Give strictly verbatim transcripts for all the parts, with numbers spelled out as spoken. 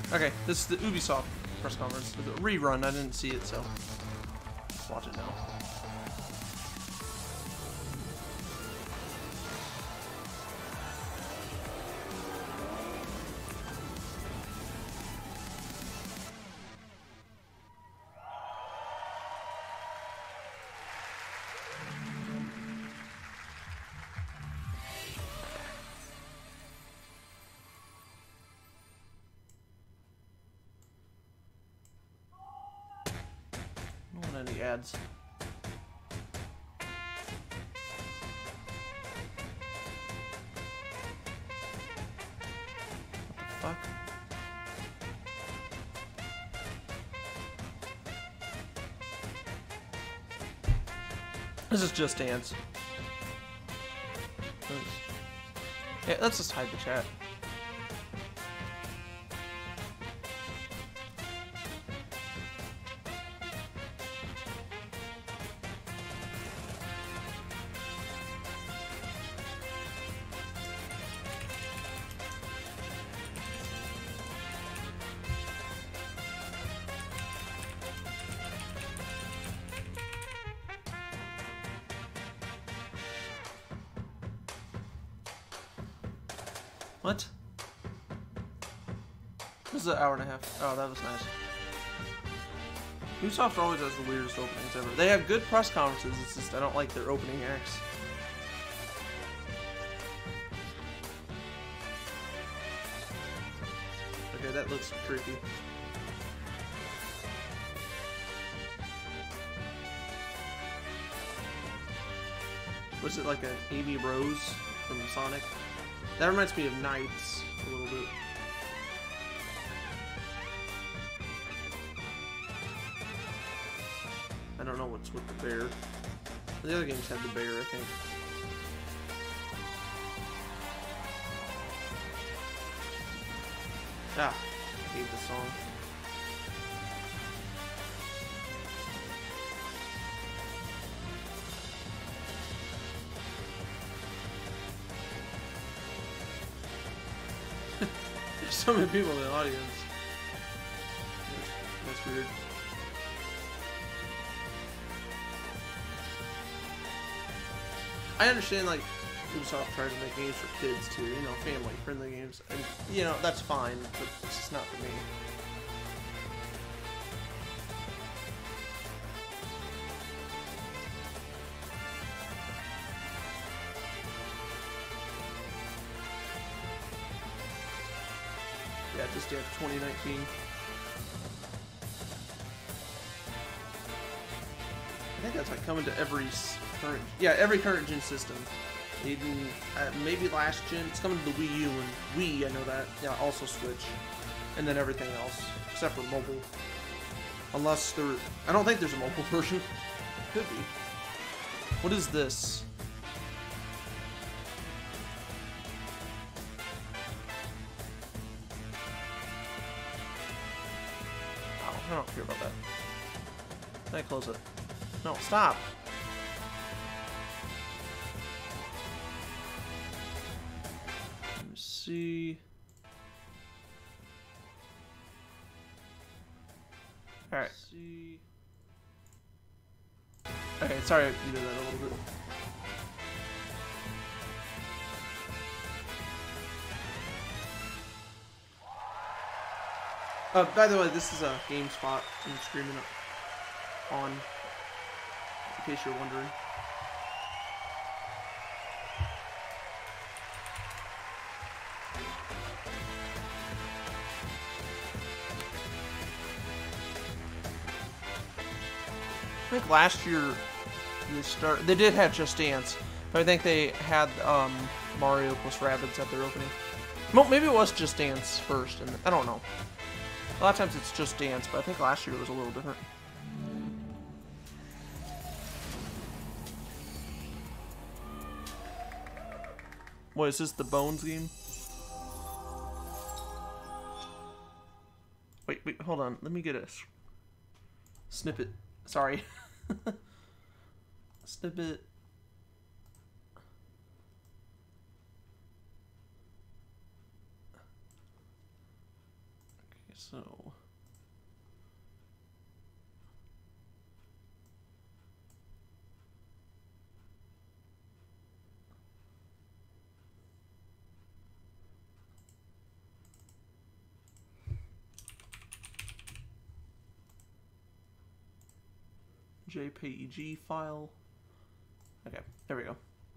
Okay, this is the Ubisoft press conference. It's a rerun. I didn't see it, so let's watch it now. I don't want any ads. What the fuck? This is Just Dance. Yeah, let's just hide the chat. What? This is an hour and a half. Oh, that was nice. Ubisoft always has the weirdest openings ever. They have good press conferences, it's just I don't like their opening acts. Okay, that looks creepy. Was it like an Amy Rose from Sonic? That reminds me of Knights a little bit. I don't know what's with the bear. The other games had the bear, I think. Ah, I hate this song. There's so many people in the audience. That's, that's weird. I understand, like, Ubisoft tries to make games for kids too, you know, family-friendly games, and you know that's fine, but it's just not for me. Yeah, just yeah, twenty nineteen. I think that's like coming to every current, yeah, every current gen system. Even uh, maybe last gen, it's coming to the Wii U and Wii. I know that. Yeah, also Switch, and then everything else except for mobile. Unless there, I don't think there's a mobile version. Could be. What is this? Oh, I don't care about that. Can I close it? No, stop. Let me see. All right. See. Okay, sorry you did that a little bit. Uh, by the way, this is a GameSpot. I'm screaming it on, in case you're wondering. I think last year they start. They did have Just Dance, but I think they had um, Mario plus Rabbids at their opening. Well, maybe it was Just Dance first, and I don't know. A lot of times it's Just Dance, but I think last year it was a little different. What is this? The Bones game? Wait, wait, hold on. Let me get a snippet. Sorry. Snippet. Okay, so. J P E G file. Okay, there we go.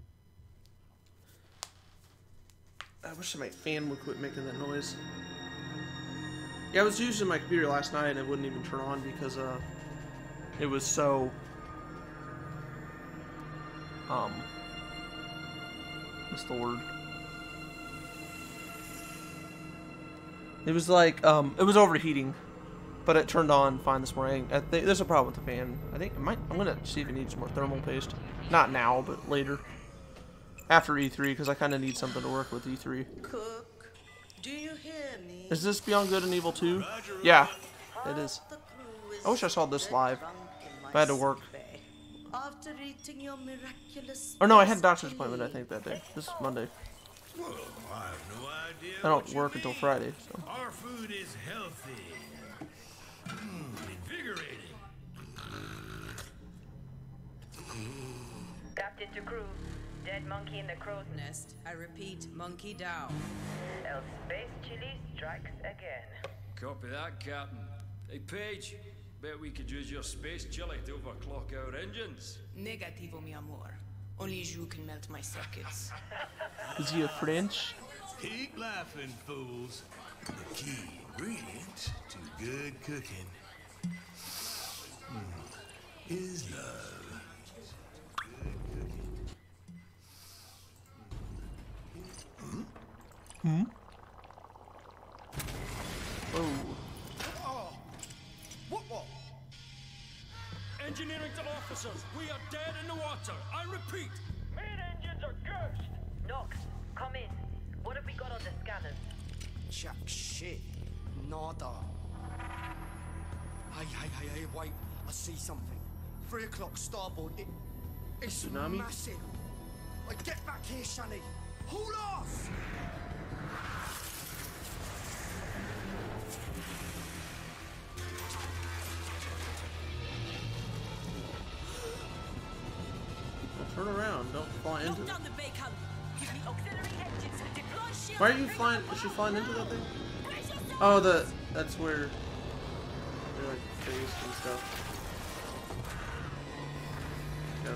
I wish my fan would quit making that noise. Yeah, I was using my computer last night and it wouldn't even turn on because uh, it was so um, what's the word? It was like um, it was overheating, but it turned on fine this morning. I think there's a problem with the fan. I think it might. I'm gonna see if it needs more thermal paste. Not now, but later. After E three, because I kind of need something to work with E three. Cook, do you hear me? Is this Beyond Good and Evil two? Yeah, it is. I wish I saw this live. I had to work. After eating your miraculous Or no, I had a doctor's appointment, I think, that day. This is Monday. Well, I have no idea. I don't work until Friday, so. Our food is healthy. Mm, invigorating. Captain to crew. Dead monkey in the crow's nest. I repeat, monkey down. El Space Chili strikes again. Copy that, Captain. Hey, Paige. Bet we could use your space chili to overclock our engines. Negativo, mi amor. Only you can melt my circuits. Is he a French? Keep laughing, fools. The key ingredient to good cooking mm, is love. Hmm? Oh. Oh. What, what? Engineering to officers, we are dead in the water. I repeat. Main engines are cursed. Nox, come in. What have we got on the scanners? Jack shit. Nada. Hey, hey, hey, hey, wait. I see something. Three o'clock starboard. It, it's Tsunami? massive. Like, get back here, Shani. Hold off! Turn around, don't fly into it. Down the bacon. Give me auxiliary engines. Deploy shield. Why are you flying? Is she flying into that thing? Oh, the. That's where. They're like phased and stuff. Yes.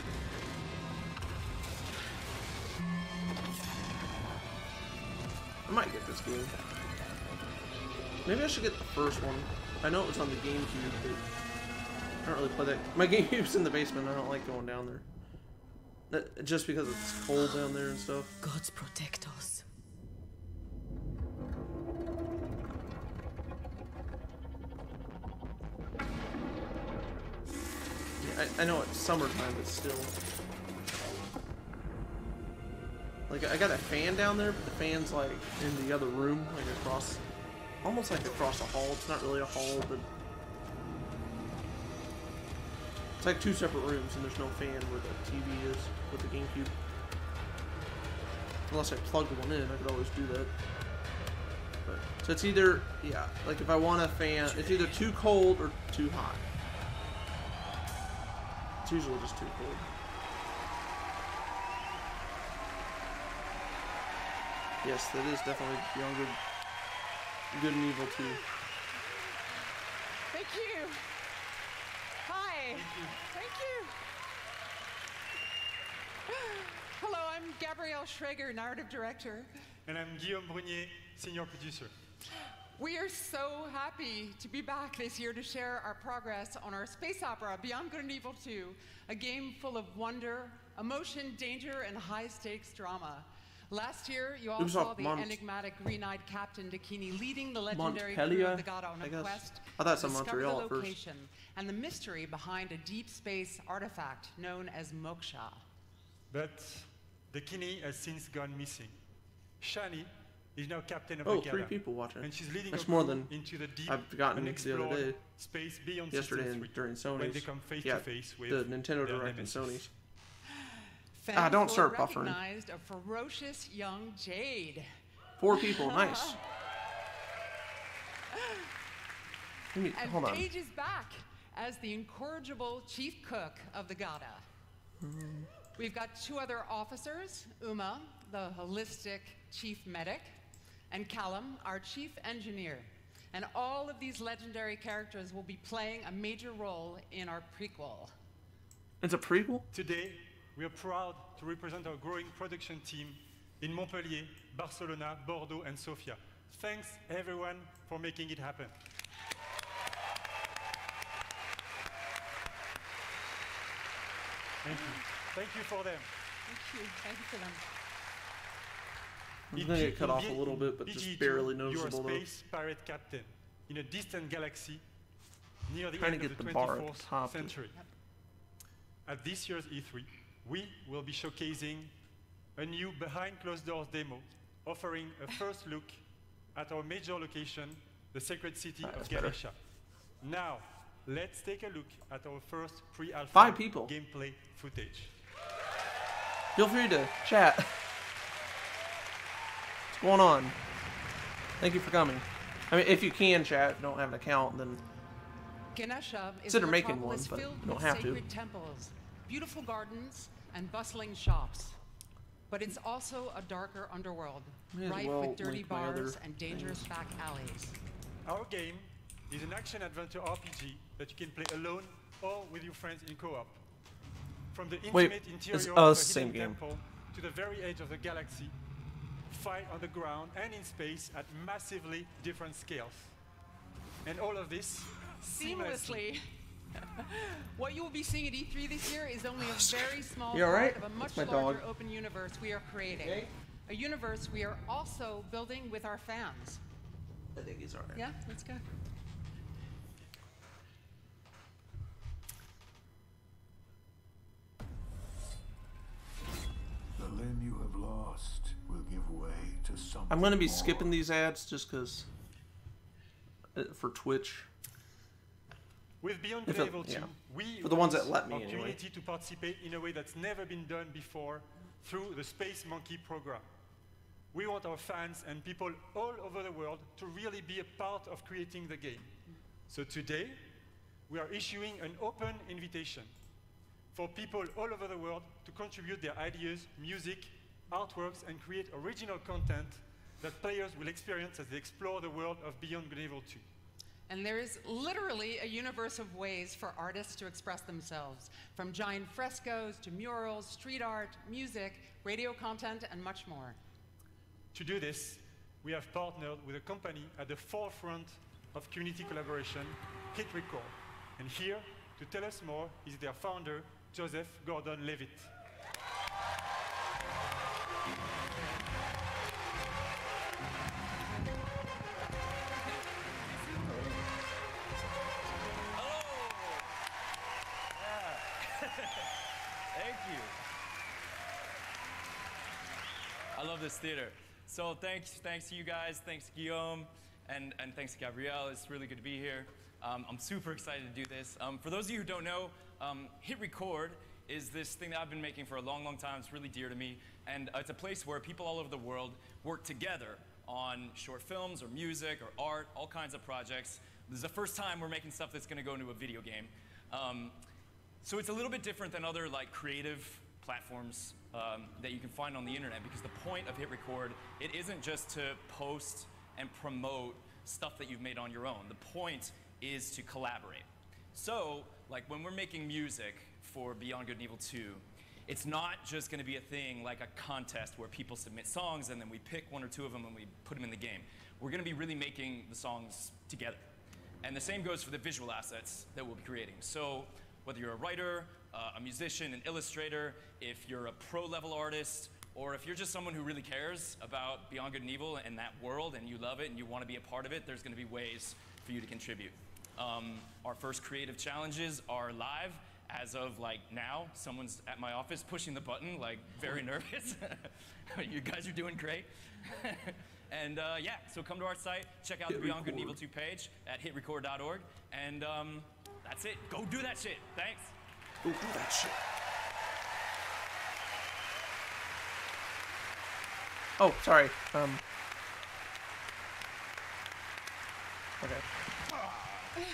I might get this game. Maybe I should get the first one. I know it was on the GameCube, but I don't really play that. My GameCube's in the basement. I don't like going down there. That, just because it's cold down there and stuff. Gods protect us. Yeah, I, I know it's summertime, but still. Like, I got a fan down there, but the fan's like in the other room, like across, almost like across a hall. It's not really a hall, but it's like two separate rooms, and there's no fan where the T V is with the GameCube. Unless I plugged one in, I could always do that. But, so it's either, yeah, like if I want a fan, it's either too cold or too hot. It's usually just too cold. Yes, that is definitely Beyond Good, Good and Evil two. Thank you. Hi. Thank you. Hello, I'm Gabrielle Schrager, narrative director. And I'm Guillaume Brunier, senior producer. We are so happy to be back this year to share our progress on our space opera, Beyond Good and Evil two, a game full of wonder, emotion, danger, and high-stakes drama. Last year, you all saw the Mont enigmatic green-eyed Captain Dakini leading the legendary crew of the God on a quest I thought to discover Montreal the at first. location and the mystery behind a deep space artifact known as Moksha. But Dakini has since gone missing. Shani is now captain of Oh, the three Gala, people watching. and she's leading That's a more crew than into the deep, I've gotten the other unexplored day. space beyond Yesterday System and three, during Sony's. when they come face yeah, to face with the Nintendo their Direct and nemesis. Sony's. Fans Ah, don't will start buffering. recognized a ferocious young Jade. Four people, nice. Let me, And hold on. Paige is back as the incorrigible chief cook of the Gata. We've got two other officers, Uma, the holistic chief medic, and Callum, our chief engineer. And all of these legendary characters will be playing a major role in our prequel. It's a prequel? Today, we are proud to represent our growing production team in Montpellier, Barcelona, Bordeaux, and Sofia. Thanks, everyone, for making it happen. Thank you. Thank you for them. Thank you. Thank you for them. I'm In gonna P- get cut in off B- a little bit, but B G just two, barely you're a noticeable though. space pirate captain in a distant galaxy near the Trying to end get of the the bar at the twenty-fourth top to- century. At this year's E three, we will be showcasing a new behind closed doors demo, offering a first look at our major location, the sacred city Ah, of that's better. Galatia. Now, let's take a look at our first pre-alpha Five people. gameplay footage. Feel free to chat. What's going on? Thank you for coming. I mean, if you can chat, don't have an account, then Ganesha is Consider a making metropolis one, but filled you don't with have to. sacred temples, beautiful gardens, and bustling shops. But it's also a darker underworld, May as rife well with dirty link my other bars and dangerous back alleys. Our game is an action-adventure R P G that you can play alone or with your friends in co-op. From the Wait, intimate interior it's of us, a same hidden game. temple to the very edge of the galaxy, fight on the ground and in space at massively different scales. And all of this Seamlessly. What you will be seeing at E three this year is only a very small You all right? part of a much That's my larger dog. open universe we are creating. Okay. A universe we are also building with our fans. I think he's alright. Yeah, let's go. The limb you have lost will give way to something I'm gonna be more. skipping these ads just because uh, for Twitch. With Beyond If Good it- Evil two, yeah. we For the ones want that let me, our anyway. community to participate in a way that's never been done before through the Space Monkey program. We want our fans and people all over the world to really be a part of creating the game. So today, we are issuing an open invitation for people all over the world to contribute their ideas, music, artworks, and create original content that players will experience as they explore the world of Beyond Good and Evil two. And there is literally a universe of ways for artists to express themselves, from giant frescoes to murals, street art, music, radio content, and much more. To do this, we have partnered with a company at the forefront of community collaboration, Hit Record. And here, to tell us more, is their founder, Joseph Gordon-Levitt. Thank you. I love this theater. So thanks, thanks to you guys, thanks to Guillaume, and, and thanks to Gabrielle. It's really good to be here. Um, I'm super excited to do this. Um, for those of you who don't know, um, Hit Record is this thing that I've been making for a long, long time. It's really dear to me. And uh, it's a place where people all over the world work together on short films or music or art, all kinds of projects. This is the first time we're making stuff that's going to go into a video game. Um, so it's a little bit different than other like creative platforms um, that you can find on the internet, because the point of Hit Record, it isn't just to post and promote stuff that you've made on your own. The point is to collaborate. So, like when we're making music for Beyond Good and Evil two, it's not just going to be a thing like a contest where people submit songs and then we pick one or two of them and we put them in the game. We're going to be really making the songs together. And the same goes for the visual assets that we'll be creating. So whether you're a writer, uh, a musician, an illustrator, if you're a pro-level artist, or if you're just someone who really cares about Beyond Good and Evil and that world and you love it and you want to be a part of it, there's going to be ways for you to contribute. Um, our first creative challenges are live. As of like now, someone's at my office pushing the button, like very nervous. You guys are doing great. And uh, yeah, so come to our site, check out Hit the Beyond Good and Record. Evil two page at hit record dot org, and um, that's it. Go do that shit. Thanks. Go do that shit. Oh, sorry. Um, Okay.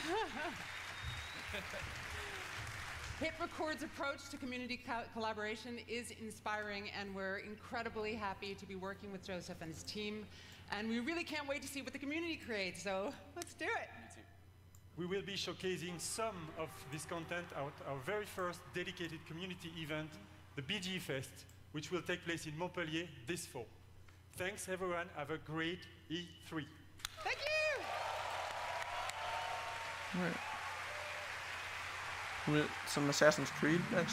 HitRecord's approach to community co collaboration is inspiring, and we're incredibly happy to be working with Joseph and his team. And we really can't wait to see what the community creates, so let's do it. We will be showcasing some of this content at our very first dedicated community event, the B G E Fest, which will take place in Montpellier this fall. Thanks, everyone. Have a great E three. Thank you! All right. We got some Assassin's Creed next.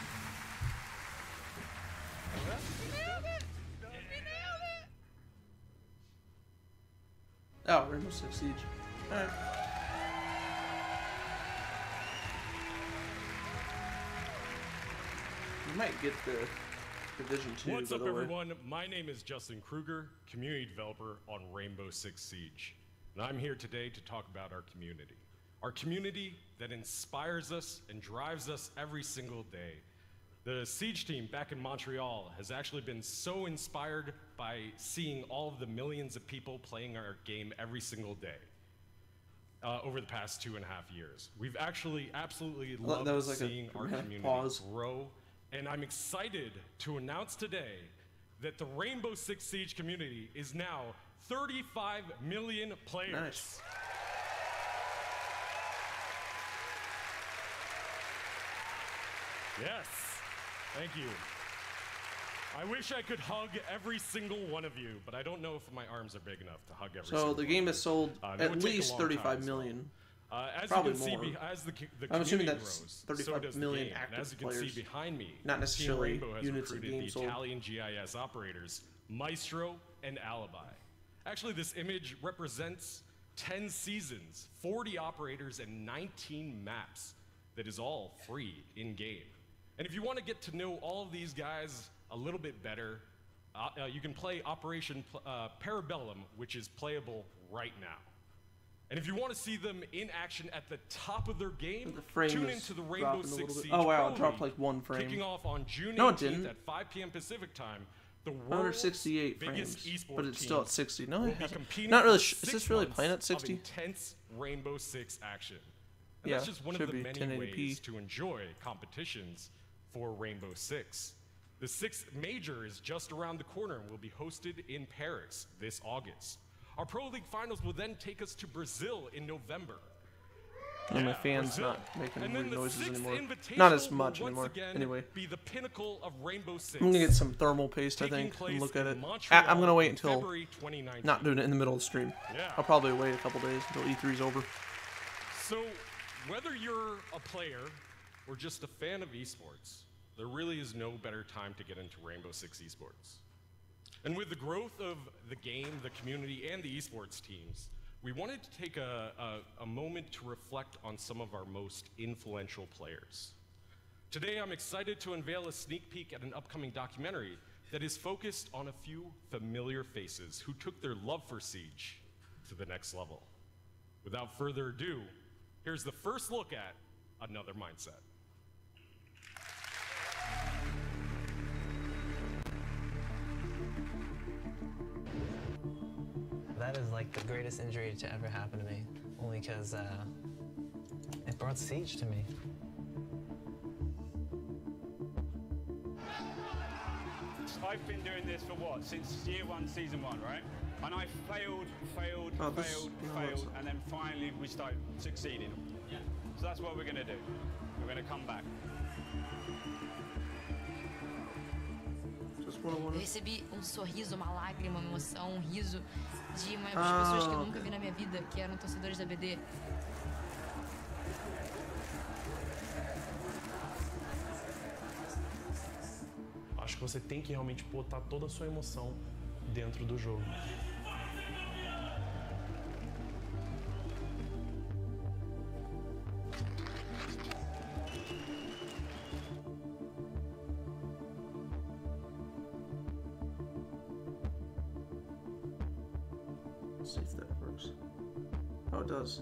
We nailed it! We nailed it! Oh, Rainbow Six Siege. All right. You might get the Division two. What's by up, the way. everyone? My name is Justin Kruger, community developer on Rainbow Six Siege. And I'm here today to talk about our community. Our community that inspires us and drives us every single day. The Siege team back in Montreal has actually been so inspired by seeing all of the millions of people playing our game every single day uh, over the past two and a half years. We've actually absolutely Well, loved that was like seeing a our dramatic community pause. grow. And I'm excited to announce today that the Rainbow Six Siege community is now thirty-five million players. Nice. Yes, thank you. I wish I could hug every single one of you, but I don't know if my arms are big enough to hug every single So one. the game has sold Uh, that would at take a least long time thirty-five as well. million. Uh, as Probably you can see, more. be, as the, the I'm assuming community that's grows, thirty-five so does the million game. And active as you can players, see behind me, not necessarily Team Rainbow has units of recruited games the sold. Italian G I S operators Maestro and Alibi. Actually, this image represents ten seasons, forty operators, and nineteen maps that is all free in-game. And if you want to get to know all of these guys a little bit better, uh, uh, you can play Operation uh, Parabellum, which is playable right now. And if you want to see them in action at the top of their game, The frame tune is into the Rainbow dropping a Six little bit. Siege Oh, wow, Pro it dropped League, like one frame. kicking off on June No, it eighteenth didn't. at five p m Pacific time. The one hundred world's sixty-eight biggest frames, esport but it's still at teams sixty. No, will it be hasn't. competing Not really. for Sh is six this really months playing at of sixty? intense Rainbow Six action. And Yeah, that's just one of should the be many ten eighty p. ways to enjoy competitions for Rainbow Six. The sixth major is just around the corner and will be hosted in Paris this August. Our Pro League finals will then take us to Brazil in November. And my Yeah, fans Brazil. not making And then weird the noises sixth anymore. Invitational Not as will much once anymore. again Anyway. be the pinnacle of Rainbow Six. I'm gonna get some thermal paste, I taking think, and place look at in it. Montreal I- I'm gonna wait in until February twenty nineteen. not doing it in the middle of the stream. Yeah. I'll probably wait a couple days until E three's over. So, whether you're a player or just a fan of esports, there really is no better time to get into Rainbow Six esports. And with the growth of the game, the community, and the esports teams, we wanted to take a, a, a moment to reflect on some of our most influential players. Today, I'm excited to unveil a sneak peek at an upcoming documentary that is focused on a few familiar faces who took their love for Siege to the next level. Without further ado, here's the first look at Another Mindset. That is like the greatest injury to ever happen to me, only because uh, it brought Siege to me. I've been doing this for what? Since year one, season one, right? And I failed, failed, Oh, this- failed, no, failed, it's- and then finally we start succeeding. So that's what we're going to do. We're going to come back. Eu recebi um sorriso, uma lágrima, uma emoção, um riso de uma Ah, pessoas que eu ok. nunca vi na minha vida, que eram torcedores da B D. Acho que você tem que realmente botar toda a sua emoção dentro do jogo. Let's see if that works. Oh, it does.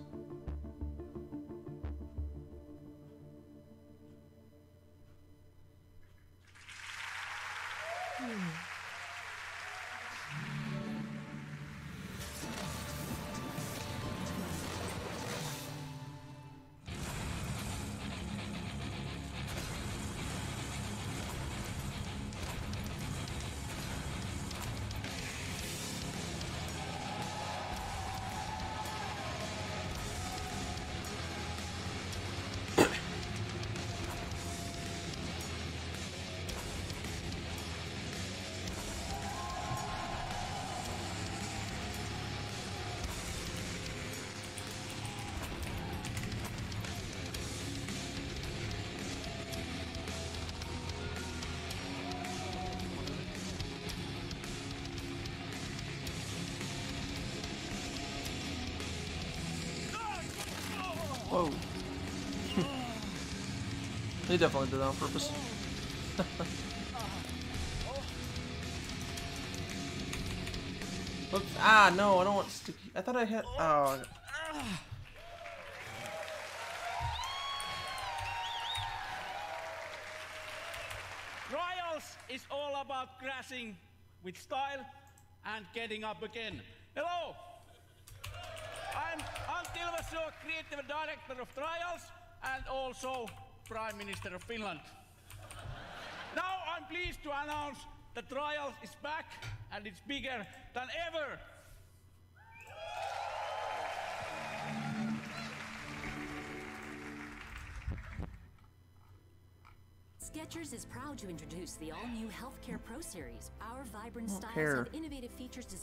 Whoa. He definitely did that on purpose. Whoops. Ah, no, I don't want sticky. I thought I had. Oh. Trials is all about crashing with style and getting up again. Hello! I'm Antti Ilvassuo, Creative Director of Trials and also Prime Minister of Finland. Now I'm pleased to announce that Trials is back and it's bigger than ever. Skechers is proud to introduce the all-new Healthcare Pro Series. Our vibrant styles care. have innovative features to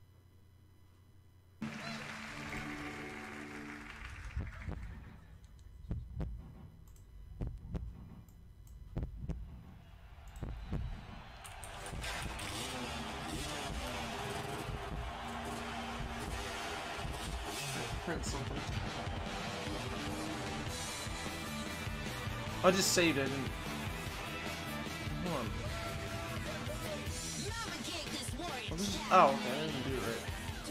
Print something. I just saved it. And... Hold on. Oh, this is... oh, okay, I didn't do it right.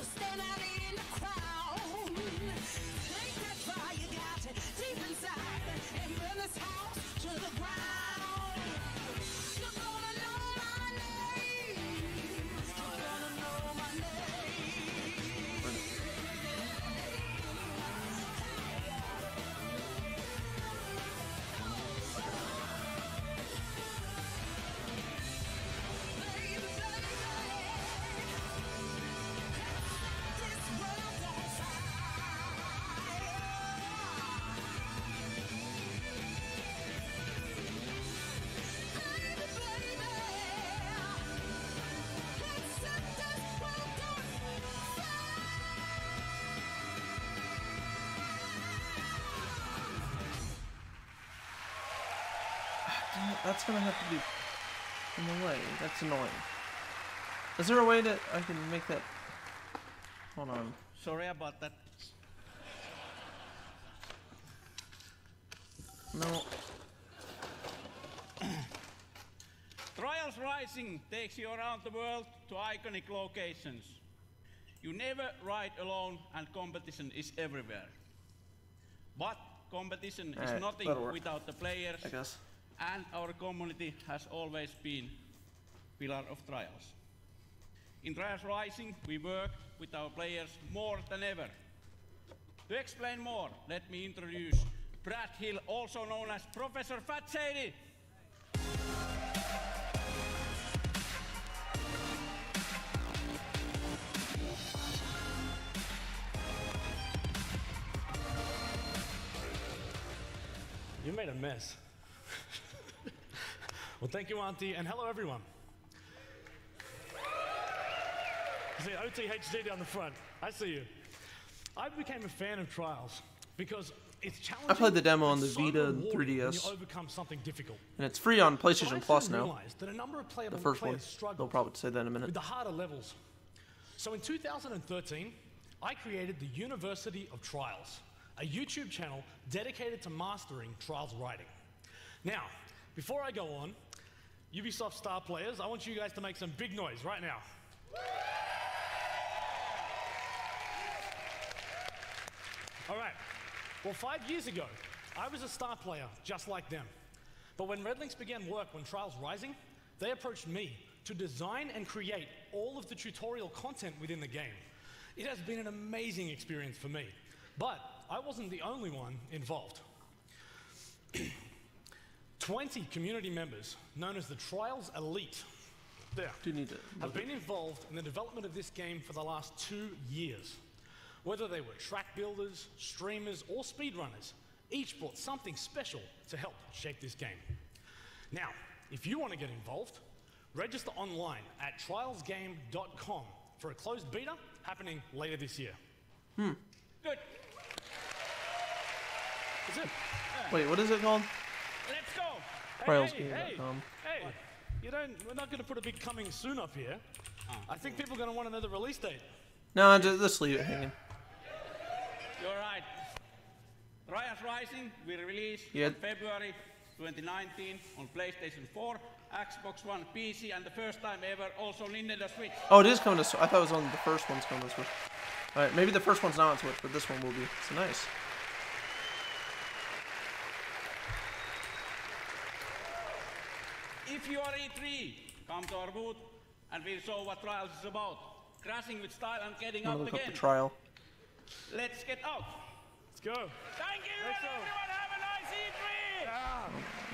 That's gonna have to be in the way. That's annoying. Is there a way that I can make that? Hold on. Sorry about that. No. Trials Rising takes you around the world to iconic locations. You never ride alone and competition is everywhere. But competition is Alright, nothing that'll work. without the players. I guess. And our community has always been pillar of Trials. In Trials Rising, we work with our players more than ever. To explain more, let me introduce Brad Hill, also known as Professor Fat Shady. You made a mess. Well, thank you, Auntie, and hello, everyone. See, O T H D down the front. I see you. I became a fan of Trials because it's challenging. I played the demo on the so Vita and rewarding three D when S. you overcome something difficult. And it's free on PlayStation But I Plus soon now. realized that a number of playable The first one. players struggle They'll probably say that in a minute. with the harder levels. So in two thousand thirteen, I created the University of Trials, a YouTube channel dedicated to mastering Trials writing. Now, before I go on, Ubisoft star players, I want you guys to make some big noise right now. All right. Well, five years ago, I was a star player just like them. But when Redlinks began work on Trials Rising, they approached me to design and create all of the tutorial content within the game. It has been an amazing experience for me, but I wasn't the only one involved. twenty community members, known as the Trials Elite, there, Do need to have been involved in the development of this game for the last two years. Whether they were track builders, streamers, or speedrunners, each brought something special to help shape this game. Now, if you want to get involved, register online at trials game dot com for a closed beta happening later this year. Hmm. Good. That's it. Wait, what is it called? Let's go. Trials Hey, game dot hey, com. hey, you don't, we're not going to put a big coming soon up here. I think people are going to want to know the release date. No, just, just leave it hanging. You're right. Trials Rising we released Yeah. in February twenty nineteen on PlayStation four, Xbox One, P C, and the first time ever also Nintendo Switch. Oh, it is coming to Switch. I thought it was on the first one's coming to Switch. Alright, maybe the first one's not on Switch, but this one will be. So nice. If you are E three, come to our booth and we'll show what Trials is about. Crashing with style and getting I'm up gonna look again. up the trial. Let's get out. Let's go. Thank you, Let's go. everyone. Have a nice E three. Ah.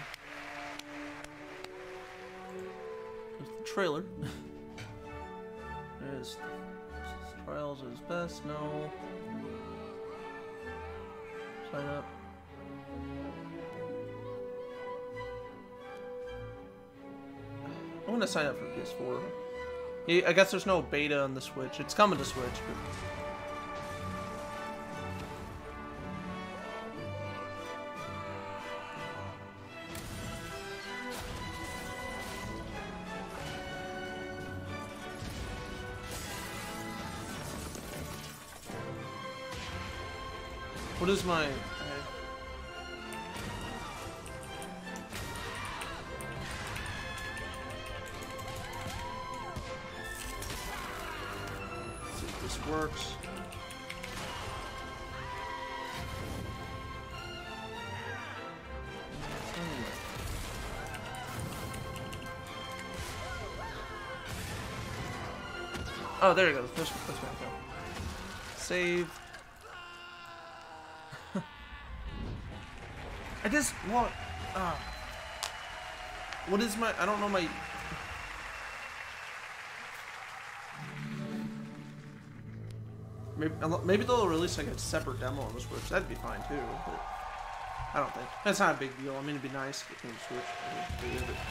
There's the trailer. There's Trials is best. No. Sign up. I'm gonna sign up for P S four. Yeah, I guess there's no beta on the Switch. It's coming to Switch, but what is my? See if this works. Oh, there you go. This, this way I go. Save. I just want. Uh, what is my? I don't know my. Maybe maybe they'll release like a separate demo on the Switch. That'd be fine too. But I don't think that's not a big deal. I mean, it'd be nice if it came to Switch. I mean, but-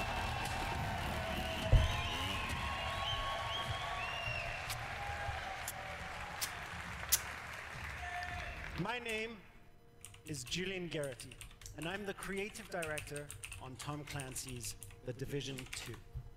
My name is Julian Garrity, and I'm the creative director on Tom Clancy's The Division two.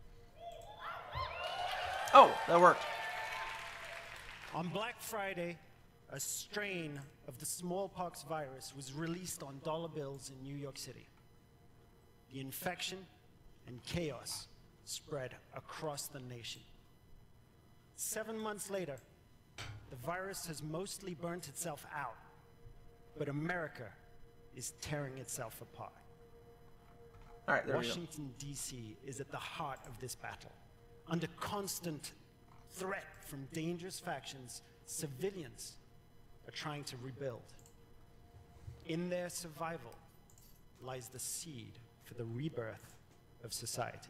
Oh, that worked. On Black Friday, a strain of the smallpox virus was released on dollar bills in New York City. The infection and chaos spread across the nation. Seven months later, the virus has mostly burnt itself out, but America is tearing itself apart. All right, there we go. Washington, D C is at the heart of this battle. Under constant threat from dangerous factions, civilians are trying to rebuild. In their survival lies the seed for the rebirth of society.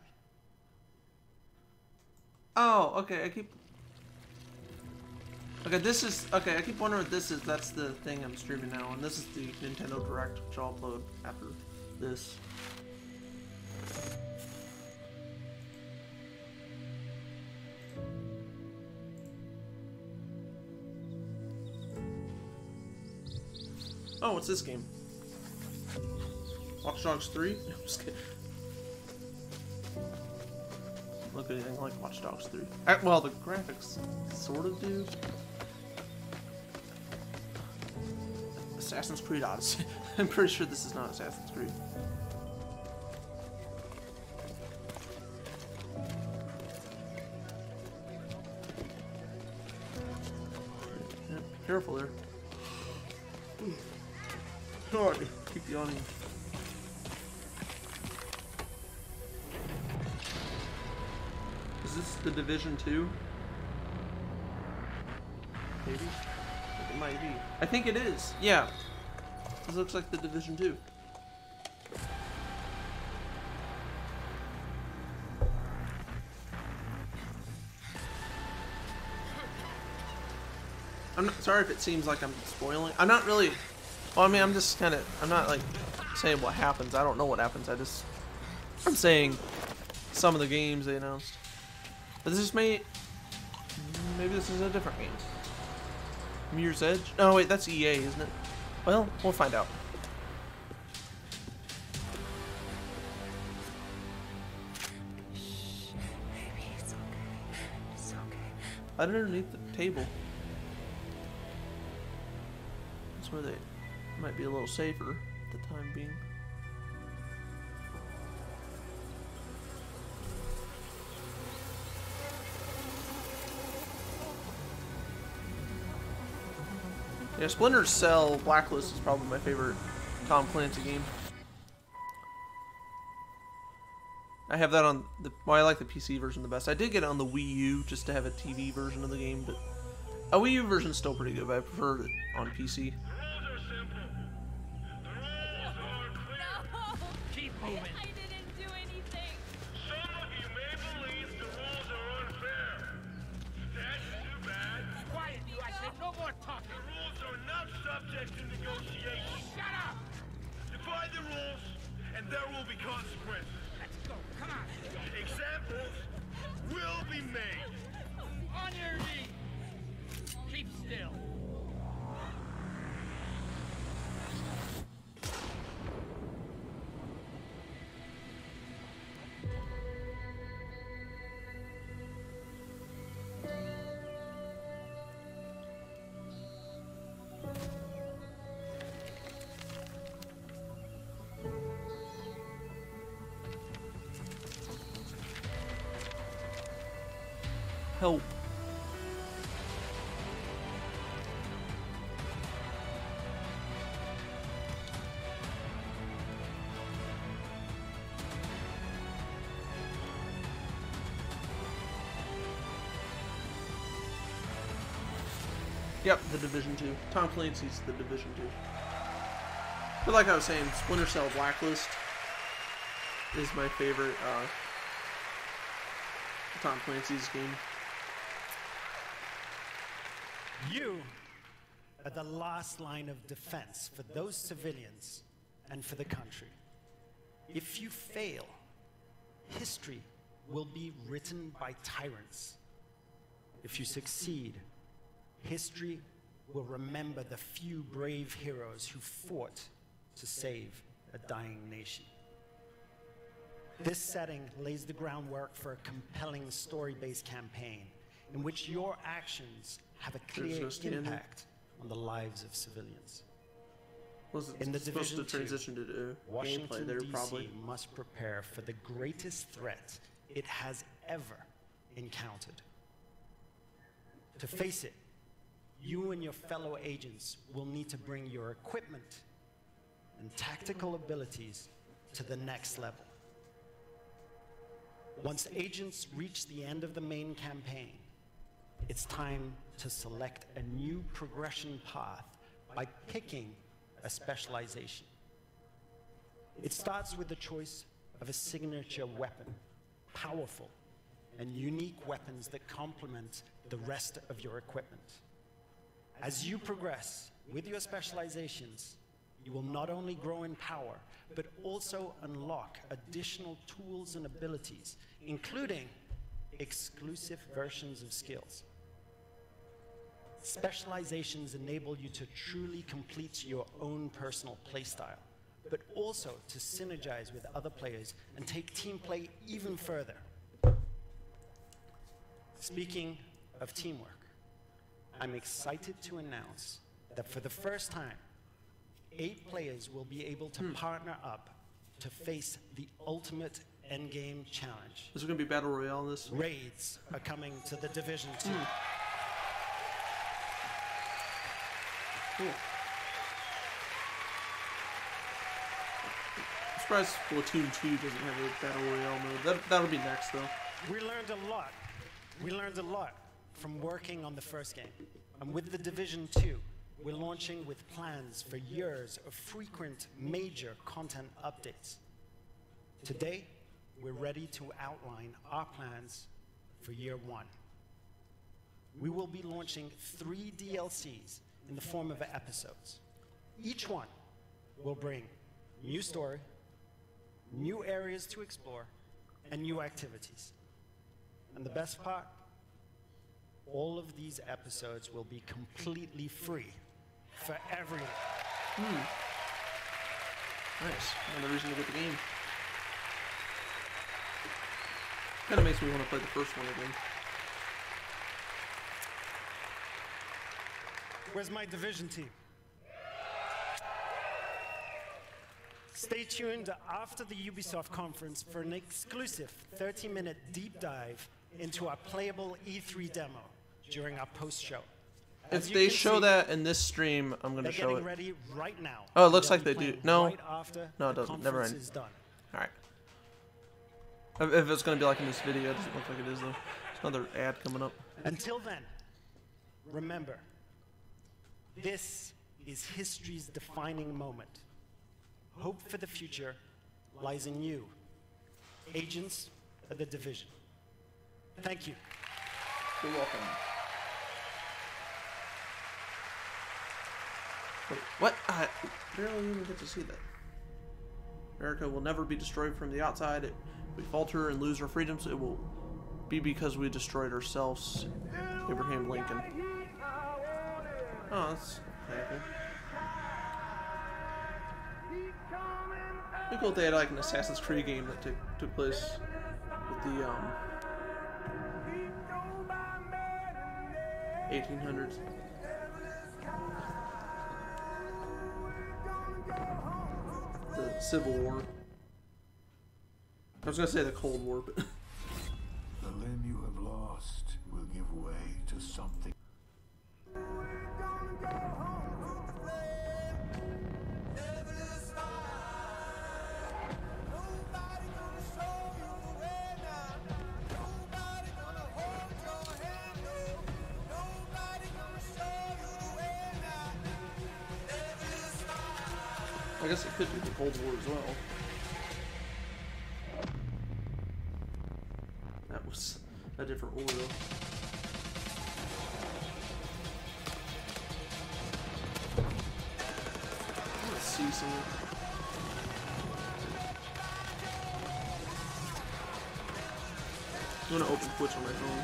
Oh, okay. I keep. Okay, this is okay. I keep wondering what this is. That's the thing I'm streaming now, and this is the Nintendo Direct, which I'll upload after this. Oh, what's this game? Watch Dogs three? No, I'm just kidding. Look anything like Watch Dogs three. Uh, well, the graphics sort of do. Assassin's Creed Odyssey. I'm pretty sure this is not Assassin's Creed. Yeah, careful there. Oh, keep yawning. Is this the Division two? Maybe? It might be. I think it is. Yeah. This looks like the Division two. I'm not, sorry if it seems like I'm spoiling. I'm not really. Well, I mean, I'm just kind of. I'm not like saying what happens. I don't know what happens. I just. I'm saying some of the games they announced. But this is may. Maybe this is a different game. Mirror's Edge? Oh wait, that's E A, isn't it? Well, we'll find out. Right underneath the table. That's where they. Might be a little safer at the time being. Yeah, Splinter Cell Blacklist is probably my favorite Tom Clancy game. I have that on the. Well, I like the P C version the best. I did get it on the Wii U just to have a T V version of the game, but a Wii U version is still pretty good. But I prefer it on P C. Keep moving. I didn't do anything. Some of you may believe the rules are unfair. That's too bad. Quiet, you! I said no more talking. The rules are not subject to negotiation. Shut up! Defy the rules, and there will be consequences. Let's go. Come on. Examples will be made. On your knees. Keep still. Help. Yep, The Division two. Tom Clancy's The Division two. But like I was saying, Splinter Cell Blacklist is my favorite uh, Tom Clancy's game. You are the last line of defense for those civilians and for the country. If you fail, history will be written by tyrants. If you succeed, history will remember the few brave heroes who fought to save a dying nation. This setting lays the groundwork for a compelling story-based campaign in which your actions have a clear impact on the lives of civilians. Was it in the supposed Division to transition to uh, Washington, gameplay there, D C probably? must prepare for the greatest threat it has ever encountered. To face it, you and your fellow agents will need to bring your equipment and tactical abilities to the next level. Once agents reach the end of the main campaign, it's time to select a new progression path by picking a specialization. It starts with the choice of a signature weapon, powerful and unique weapons that complement the rest of your equipment. As you progress with your specializations, you will not only grow in power, but also unlock additional tools and abilities, including exclusive versions of skills. Specializations enable you to truly complete your own personal playstyle, but also to synergize with other players and take team play even further. Speaking of teamwork, I'm excited to announce that for the first time, eight players will be able to partner up to face the ultimate endgame challenge. Is there going to be Battle Royale in this? Raids are coming to the Division two. Mm. Cool. I'm surprised Splatoon two doesn't have a Battle Royale mode. That, that'll be next, though. We learned a lot. We learned a lot from working on the first game. And with the Division two, we're launching with plans for years of frequent major content updates. Today, we're ready to outline our plans for year one. We will be launching three D L Cs in the form of episodes. Each one will bring new story, new areas to explore, and new activities. And the best part, all of these episodes will be completely free for everyone. Hmm. Nice. Another reason to get the game. Kind of makes me want to play the first one again. Where's my Division team? Stay tuned after the Ubisoft conference for an exclusive thirty minute deep dive into our playable E three demo during our post-show. As If you they can show see, that in this stream, I'm going to they're show getting it. ready right now. Oh, it looks They'll like be they do. playing No, right after no, it the doesn't. Never conference mind. is done. All right. If, if it's going to be like in this video, it doesn't look like it is though. There's another ad coming up. Until then, remember, this is history's defining moment. Hope for the future lies in you, agents of the Division. Thank you. You're welcome. Wait, what? I barely even get to see that. America will never be destroyed from the outside. If we falter and lose our freedoms, it will be because we destroyed ourselves. Abraham Lincoln. Oh, that's happy. It'd be cool if they had like an Assassin's Creed game that took took place with the um eighteen hundreds. The Civil War. I was gonna say the Cold War, but The limb you have lost will give way to something. I guess it could be the Cold War as well. That was a different war though. Let's see some. I'm gonna open Twitch on my phone.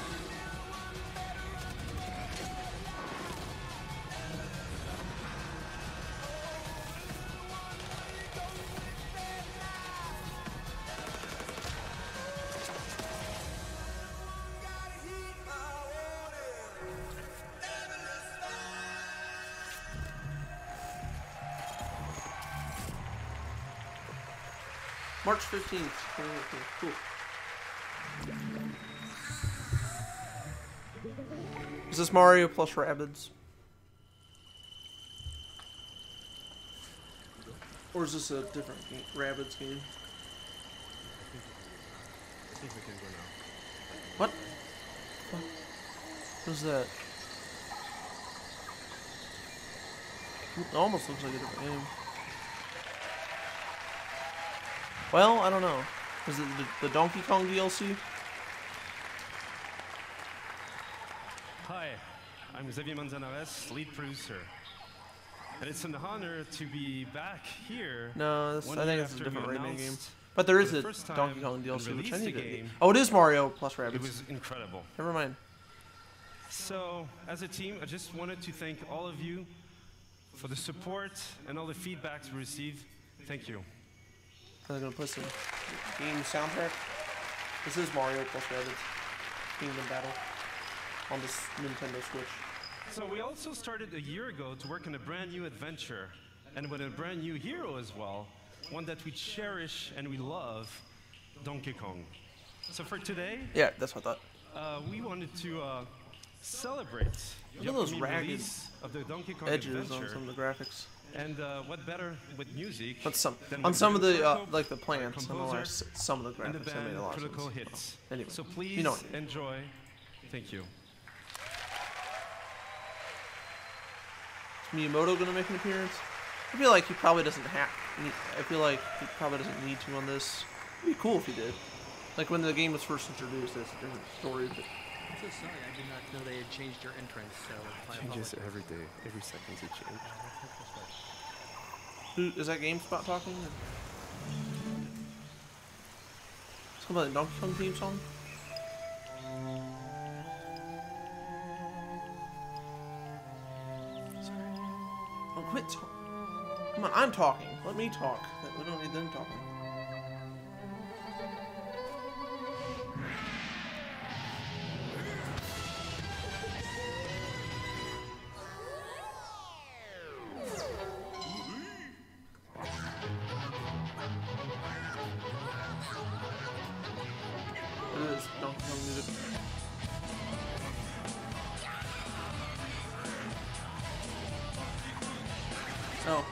March fifteenth, twenty eighteen. Cool. Is this Mario plus Rabbids? Or is this a different game, Rabbids game? I think we can go now. What? What is that? It almost looks like a different game. Well, I don't know. Is it the, the Donkey Kong D L C? Hi, I'm Xavier Manzanares, lead producer. And it's an honor to be back here. No, this, one I think year it's a after we different Rayman game. announced But there is for a the first time Donkey Kong D L C, and which I released need the to... game. Oh, it is Mario plus Rabbids. It was incredible. Never mind. So, as a team, I just wanted to thank all of you for the support and all the feedbacks we received. Thank you. I'm gonna put some game soundtrack. This is Mario plus Rabbids Kingdom Battle on this Nintendo Switch. So we also started a year ago to work on a brand new adventure and with a brand new hero as well, one that we cherish and we love, Donkey Kong. So for today, Yeah, that's what I thought. uh, we wanted to uh, celebrate Look the at those upcoming ragged release of the Donkey Kong edges adventure. on some of the graphics. And uh, what better with music? But some than on with some of the uh, Berto, like the our plants, and all that, composer, s- some of the and the graphics. I made band a lot of Critical sense. Hits. Anyway, So please you know what I mean. enjoy. Thank you. Is Miyamoto gonna make an appearance? I feel like he probably doesn't have. Need, I feel like he probably doesn't need to on this. It'd be cool if he did. Like when the game was first introduced, it's a different story. But I'm so sorry, I did not know they had changed their entrance, so I Changes apologize. every day, every second it changes. who is that GameSpot talking? Something like the Donkey Kong theme song. Oh, quit talking. Come on, I'm talking. Let me talk. We don't need them talking. Oh.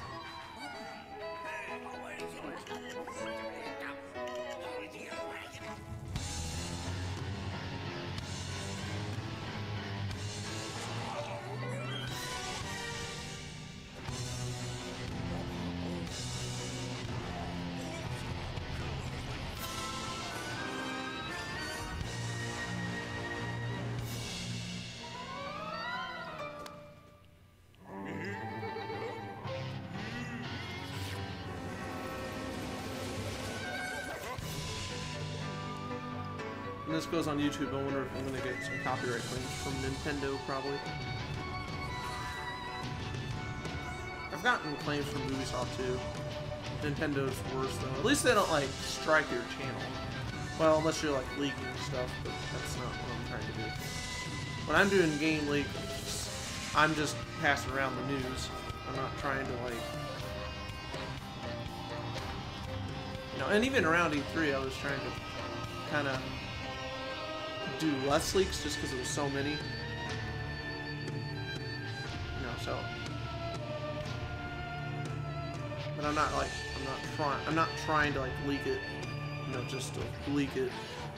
And this goes on YouTube. I wonder if I'm going to get some copyright claims from Nintendo, probably. I've gotten claims from Ubisoft, too. Nintendo's worse, though. At least they don't, like, strike your channel. Well, unless you're, like, leaking stuff, but that's not what I'm trying to do. When I'm doing game leak, I'm just passing around the news. I'm not trying to, like... You know, and even around E three, I was trying to kind of do less leaks just because there was so many. You know, so. But I'm not like I'm not trying. I'm not trying to like leak it. You know, just to leak it.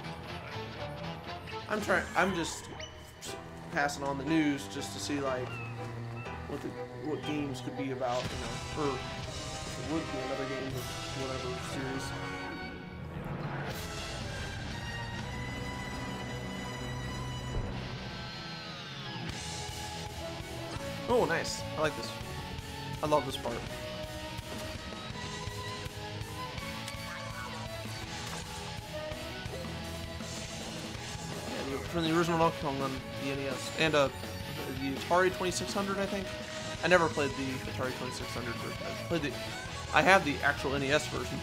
I'm trying. I'm just passing on the news just to see like what the what games could be about. You know, or it would be another game of whatever series. Oh, nice. I like this. I love this part. Yeah, from the original Donkey Kong on the N E S. And uh, the Atari twenty-six hundred, I think. I never played the Atari twenty-six hundred version. I played the... I have the actual N E S version.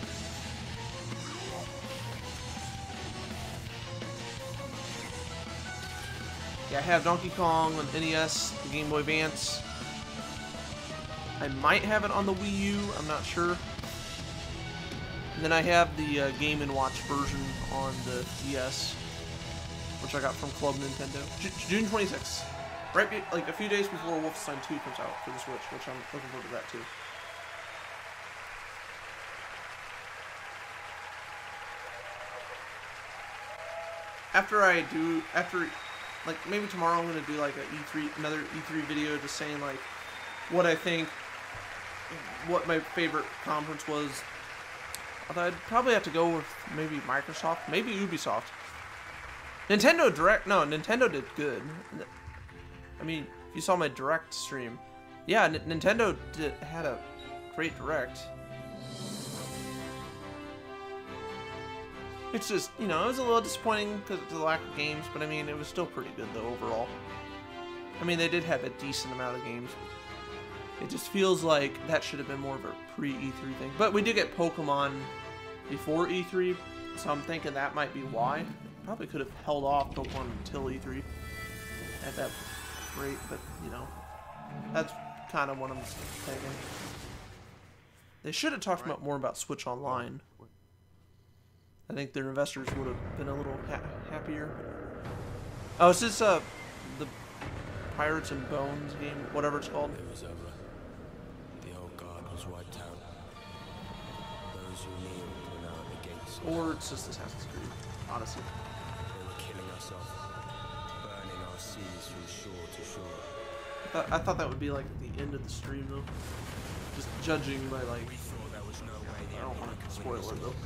Yeah, I have Donkey Kong on N E S, the Game Boy Advance. I might have it on the Wii U, I'm not sure. And then I have the uh, Game and Watch version on the D S, which I got from Club Nintendo. J June twenty-sixth. Right, be like a few days before Wolfenstein two comes out for the Switch, which I'm looking forward to that too. After I do, after... Like, maybe tomorrow I'm going to do, like, a E three, another E three video just saying, like, what I think, what my favorite conference was. Although I'd probably have to go with maybe Microsoft, maybe Ubisoft. Nintendo Direct, no, Nintendo did good. I mean, if you saw my Direct stream, yeah, N Nintendo did, had a great Direct. It's just, you know, it was a little disappointing because of the lack of games, but I mean, it was still pretty good, though, overall. I mean, they did have a decent amount of games. It just feels like that should have been more of a pre-E three thing. But we did get Pokemon before E three, so I'm thinking that might be why. Probably could have held off Pokemon until E three at that rate, but, you know, that's kind of what I'm thinking. They should have talked about more about Switch Online. I think their investors would have been a little ha happier. Oh, is this uh, the Pirates and Bones game, whatever it's called? It was over. The old guard was wiped out. Those who kneeled were now at the gates. Or it's just Assassin's Creed, honestly. They were killing us off, burning our seas from shore to shore. I thought, I thought that would be like the end of the stream, though. Just judging by like. We thought there was no way the I don't want to spoil it though.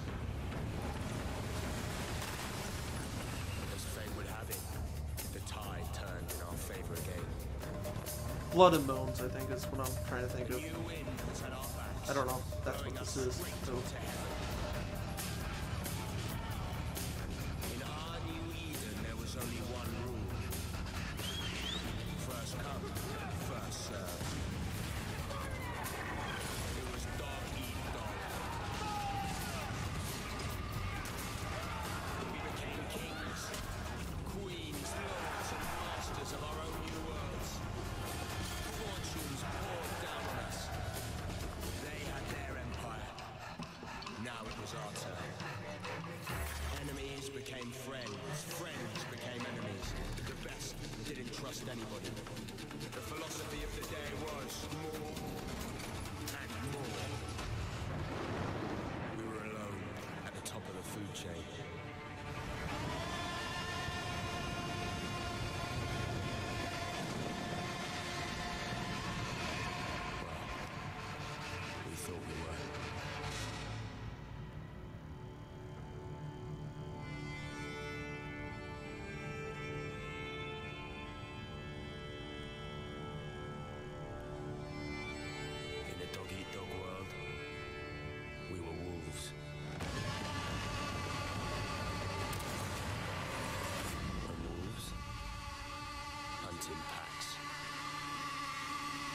Blood and Bones, I think, is what I'm trying to think of. I don't know. That's what this is. So. In our new Eden, there was only one rule. First come, first served. It was dog eat dog. We became kings, queens, lords, and masters of our own new worlds. Fortunes poured down on us. They had their empire. Now it was our turn. Enemies became friends. Friends became enemies. The best didn't trust anybody. The philosophy of the day was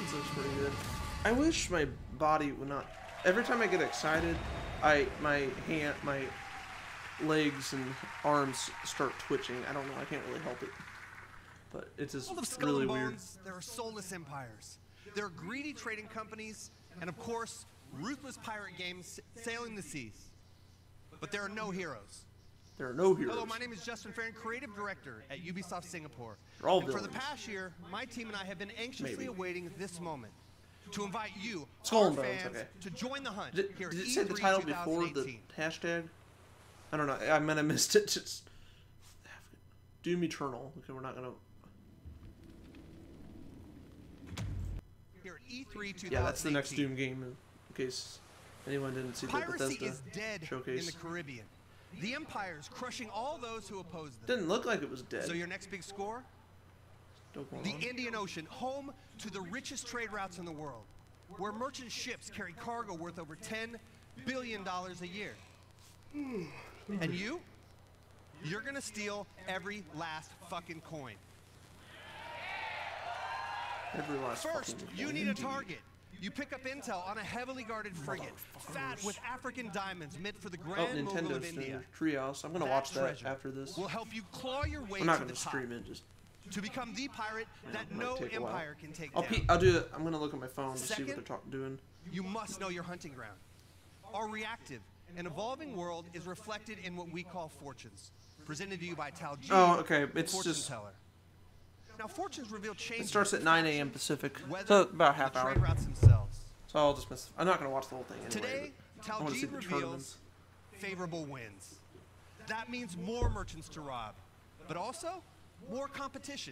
This looks pretty good. I wish my body would not. Every time I get excited, I my hand, my legs and arms start twitching. I don't know. I can't really help it. But it's just All of Skull really and weird. Bones, there are soulless empires. There are greedy trading companies, and of course, ruthless pirate games sailing the seas. But there are no heroes. There are no heroes. Hello, my name is Justin Farron, creative director at Ubisoft Singapore. They're all and for the villains. past year, my team and I have been anxiously Maybe. awaiting this moment to invite you, Skull our and Bones, fans, okay. to join the hunt Did, here did at it say the E three title before the twenty eighteen. hashtag? I don't know. I meant I missed it. Just Doom Eternal. Okay, we're not gonna. Here at E three twenty eighteen. Yeah, that's the next Doom game. In case anyone didn't see the Piracy Bethesda is dead showcase. in the Caribbean. The Empire is crushing all those who oppose them. Didn't look like it was dead. So your next big score? Don't go The on. Indian Ocean, home to the richest trade routes in the world, where merchant ships carry cargo worth over ten billion dollars a year. And you? You're gonna steal every last fucking coin. Every last First, fucking you coin. need a target. You pick up intel on a heavily guarded frigate, fat with African diamonds meant for the Oh, Grand Mogul Nintendo of India. Treehouse. I'm gonna That watch that treasure after this. will help you claw your way I'm not to gonna the top stream it. Just to become the pirate that it might no take a while. empire can take I'll down. pe I'll do it. I'm gonna look at my phone to see Second, what they're talk doing. You must know your hunting ground. Our reactive and evolving world is reflected in what we call fortunes, presented to you by Tal G, Oh, okay. It's fortune just- teller. Now, fortunes reveal changes. It starts at nine A M Pacific. Weather, So about half the hour. trade routes themselves. So I'll just miss. I'm not gonna watch the whole thing anyway. Today, but I want to see Taljeed the reveals tournaments. favorable wins. That means more merchants to rob, but also more competition.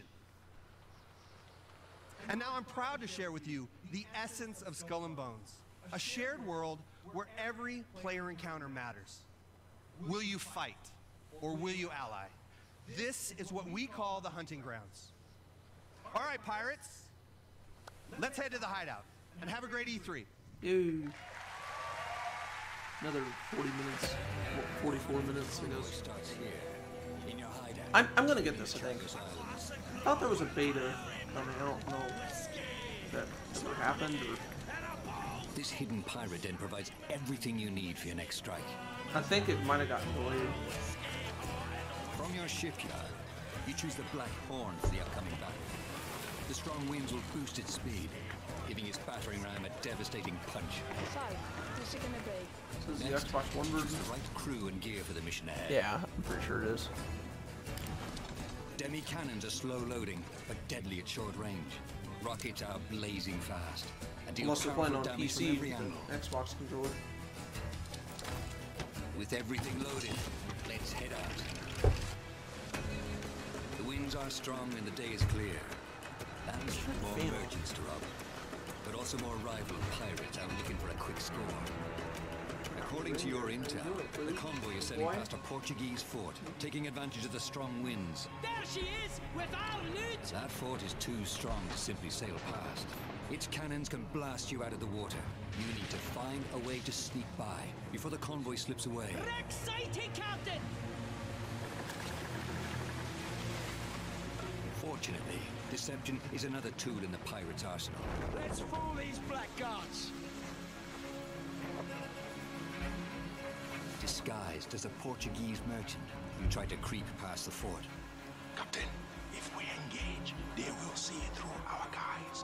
And now I'm proud to share with you the essence of Skull and Bones, a shared world where every player encounter matters. Will you fight or will you ally? This is what we call the hunting grounds. All right, pirates, let's head to the hideout and have a great E three. Ew. Another forty minutes, forty-four minutes. Who knows? I'm, I'm gonna get this, I think. I thought there was a beta coming. I don't know if that ever happened or. This hidden pirate den provides everything you need for your next strike. I think it might have gotten delayed. From your shipyard, you choose the Black Horn for the upcoming battle. The strong winds will boost its speed, giving its battering ram a devastating punch. This is the Xbox One version. The right crew and gear for the mission ahead. Yeah, I'm pretty sure it is. Demi cannons are slow loading, but deadly at short range. Rockets are blazing fast. And deal Unless they're playing powerful on P damage from C every with angle. the Xbox controller. With everything loaded, let's head out. The winds are strong and the day is clear. That means more fail. merchants to rob, but also more rival pirates out looking for a quick score. According to your intel, the convoy is sailing past a Portuguese fort, taking advantage of the strong winds. There she is, with our loot! That fort is too strong to simply sail past. Its cannons can blast you out of the water. You need to find a way to sneak by before the convoy slips away. Exciting, Captain! Fortunately, deception is another tool in the pirate's arsenal. Let's fool these blackguards! Disguised as a Portuguese merchant, you try to creep past the fort. Captain, if we engage, they will see through our guys.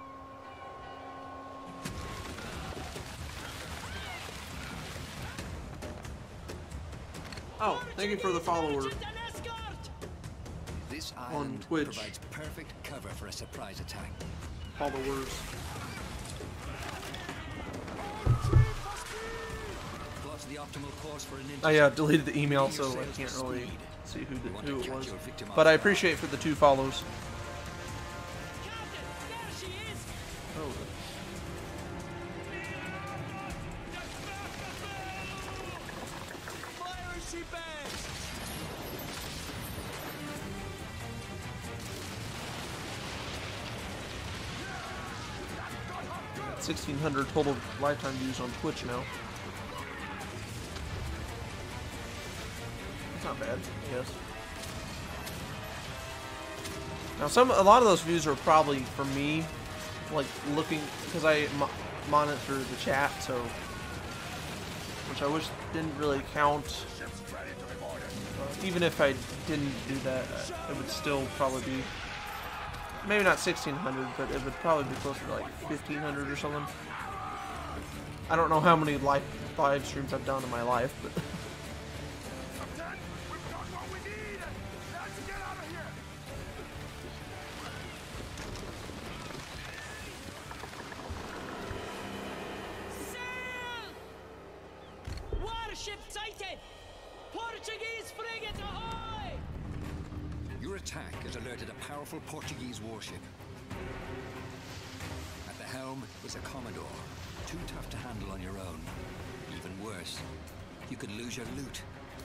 Oh, thank you for the follower. This On island Twitch. provides perfect cover for a surprise attack. Followers. Plots the optimal course for an I uh, deleted the email, so I can't really see who, the, who it was. But I appreciate for the two follows. Oh. sixteen hundred total lifetime views on Twitch now. That's not bad, I guess. Now, some a lot of those views are probably for me, like looking because I mo monitor the chat, so which I wish didn't really count. Uh, even if I didn't do that, uh, it would still probably be maybe not sixteen hundred, but it would probably be closer to like fifteen hundred or something. I don't know how many live live streams I've done in my life, but. Warship sighted! Portuguese frigate ahoy! Your attack has alerted a powerful Portuguese warship. At the helm is a Commodore, too tough to handle on your own. Even worse, you could lose your loot.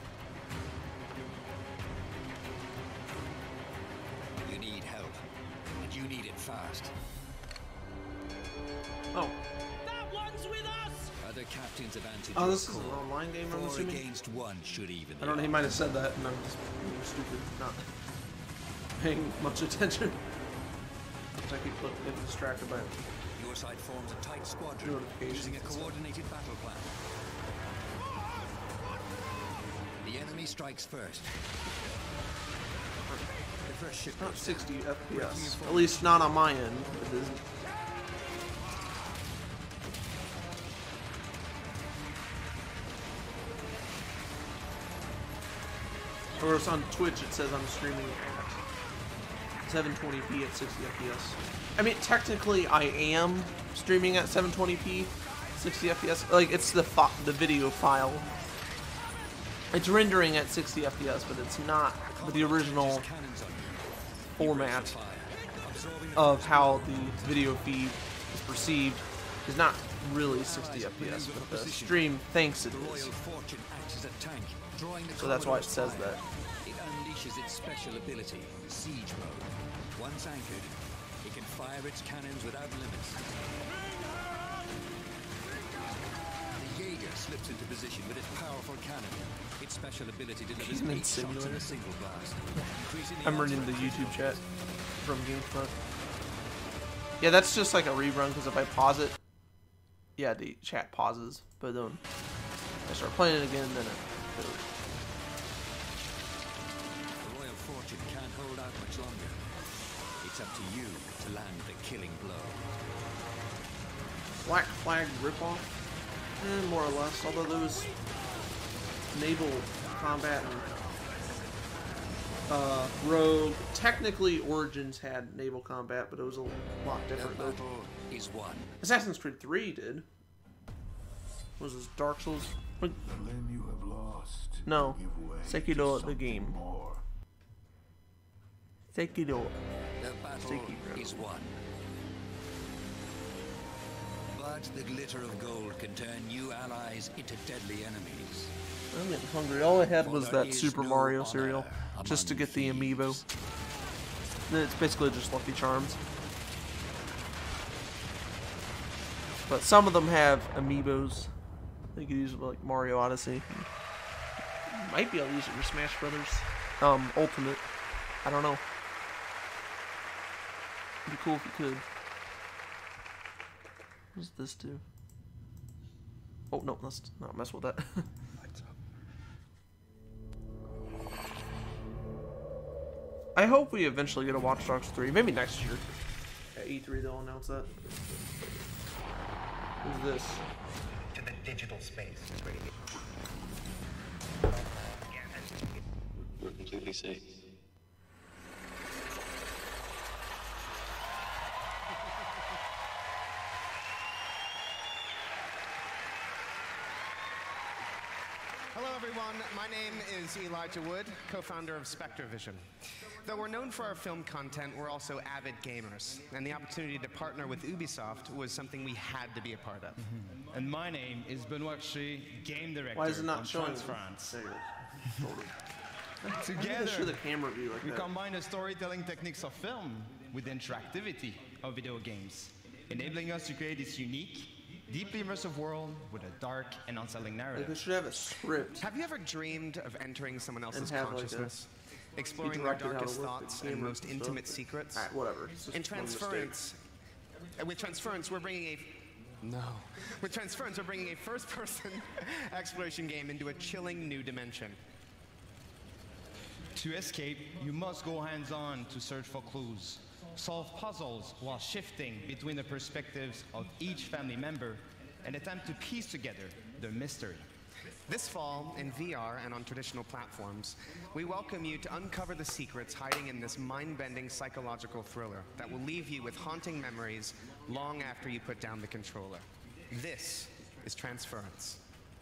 You need help, and you need it fast. Oh. That one's with us! Other captains have answered Oh, your this is call. an online game, I'm Four assuming? against one should even. I don't know, he might have said that, and I'm just being stupid, not paying much attention. I keep getting distracted by it. Your side forms a tight squadron using a coordinated battle plan. The enemy strikes first. The first ship Not goes sixty down. F P Breaking S. your At forward least not on my end. It isn't. Of course, on Twitch it says I'm streaming at seven twenty p at sixty F P S. I mean, technically I am streaming at seven twenty p, sixty F P S. Like, it's the fi the video file. It's rendering at sixty F P S, but it's not the original format of how the video feed is perceived. Is not really sixty F P S, but the stream thinks it is. So that's why it says that. It unleashes its special ability, Siege Mode. Once anchored, it can fire its cannons without limits. The Jaeger slips into position with its powerful cannon. Its special ability delivers Human eight shots in Simulator. a single blast. increasing the I'm odds reading of the a YouTube critical chat from GameSpot. Yeah, that's just like a rerun, because if I pause it, yeah, the chat pauses, but then I start playing it again, then it goes. The Royal Fortune can't hold out much longer. It's up to you to land the killing blow. Black Flag ripoff? Eh, more or less, although there was naval combat and uh, Rogue. Technically, Origins had naval combat, but it was a lot different. The battle is won. Assassin's Creed three did. Was this Dark Souls? The limb you have lost. No, Give way Sekiro to the game. more. Sekiro. The battle Sekiro. is won. But the glitter of gold can turn new allies into deadly enemies. I'm getting hungry. All I had was For there that is Super no Mario honor cereal, just to among get the amiibo. Then it's basically just Lucky Charms. But some of them have amiibos. You can use it like Mario Odyssey. Might be able to use it for Smash Brothers. Um, Ultimate. I don't know. It'd be cool if you could. What does this do? Oh no, let's not mess with that. I hope we eventually get a Watch Dogs three. Maybe next year. At E three they'll announce that. Who's this? To the digital space. We're completely safe. Hello everyone, my name is Elijah Wood, co-founder of SpectreVision. Though we're known for our film content, we're also avid gamers, and the opportunity to partner with Ubisoft was something we had to be a part of. Mm-hmm. And my name is Benoit Chez, game director Why is it not on showing? France. There it is. Together, show the camera view like we that. combine the storytelling techniques of film with the interactivity of video games, enabling us to create this unique, deeply immersive world with a dark and unsettling narrative. They should have a script. Have you ever dreamed of entering someone else's have, like, a- consciousness? be Exploring their directed how to darkest work the thoughts and camera most and intimate stuff. secrets? Alright, whatever. It's just In one mistake. Transference, And with Transference, we're bringing a no. With Transference, we're bringing a first-person exploration game into a chilling new dimension. To escape, you must go hands-on to search for clues, solve puzzles while shifting between the perspectives of each family member, and attempt to piece together the mystery. This fall, in V R and on traditional platforms, we welcome you to uncover the secrets hiding in this mind-bending psychological thriller that will leave you with haunting memories long after you put down the controller. This is Transference.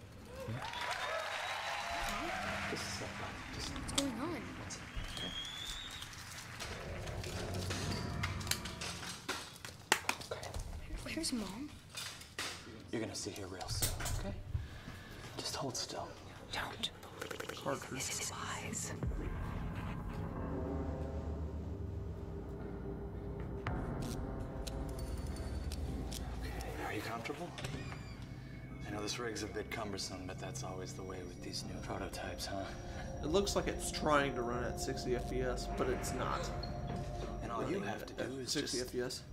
What's going on? Where's Mom? You're gonna see her real soon, okay? Just hold still. Don't. This is wise. Are you comfortable? I know this rig's a bit cumbersome, but that's always the way with these new prototypes, huh? It looks like it's trying to run at sixty F P S, but it's not. And all you have to do is sixty just, F P S.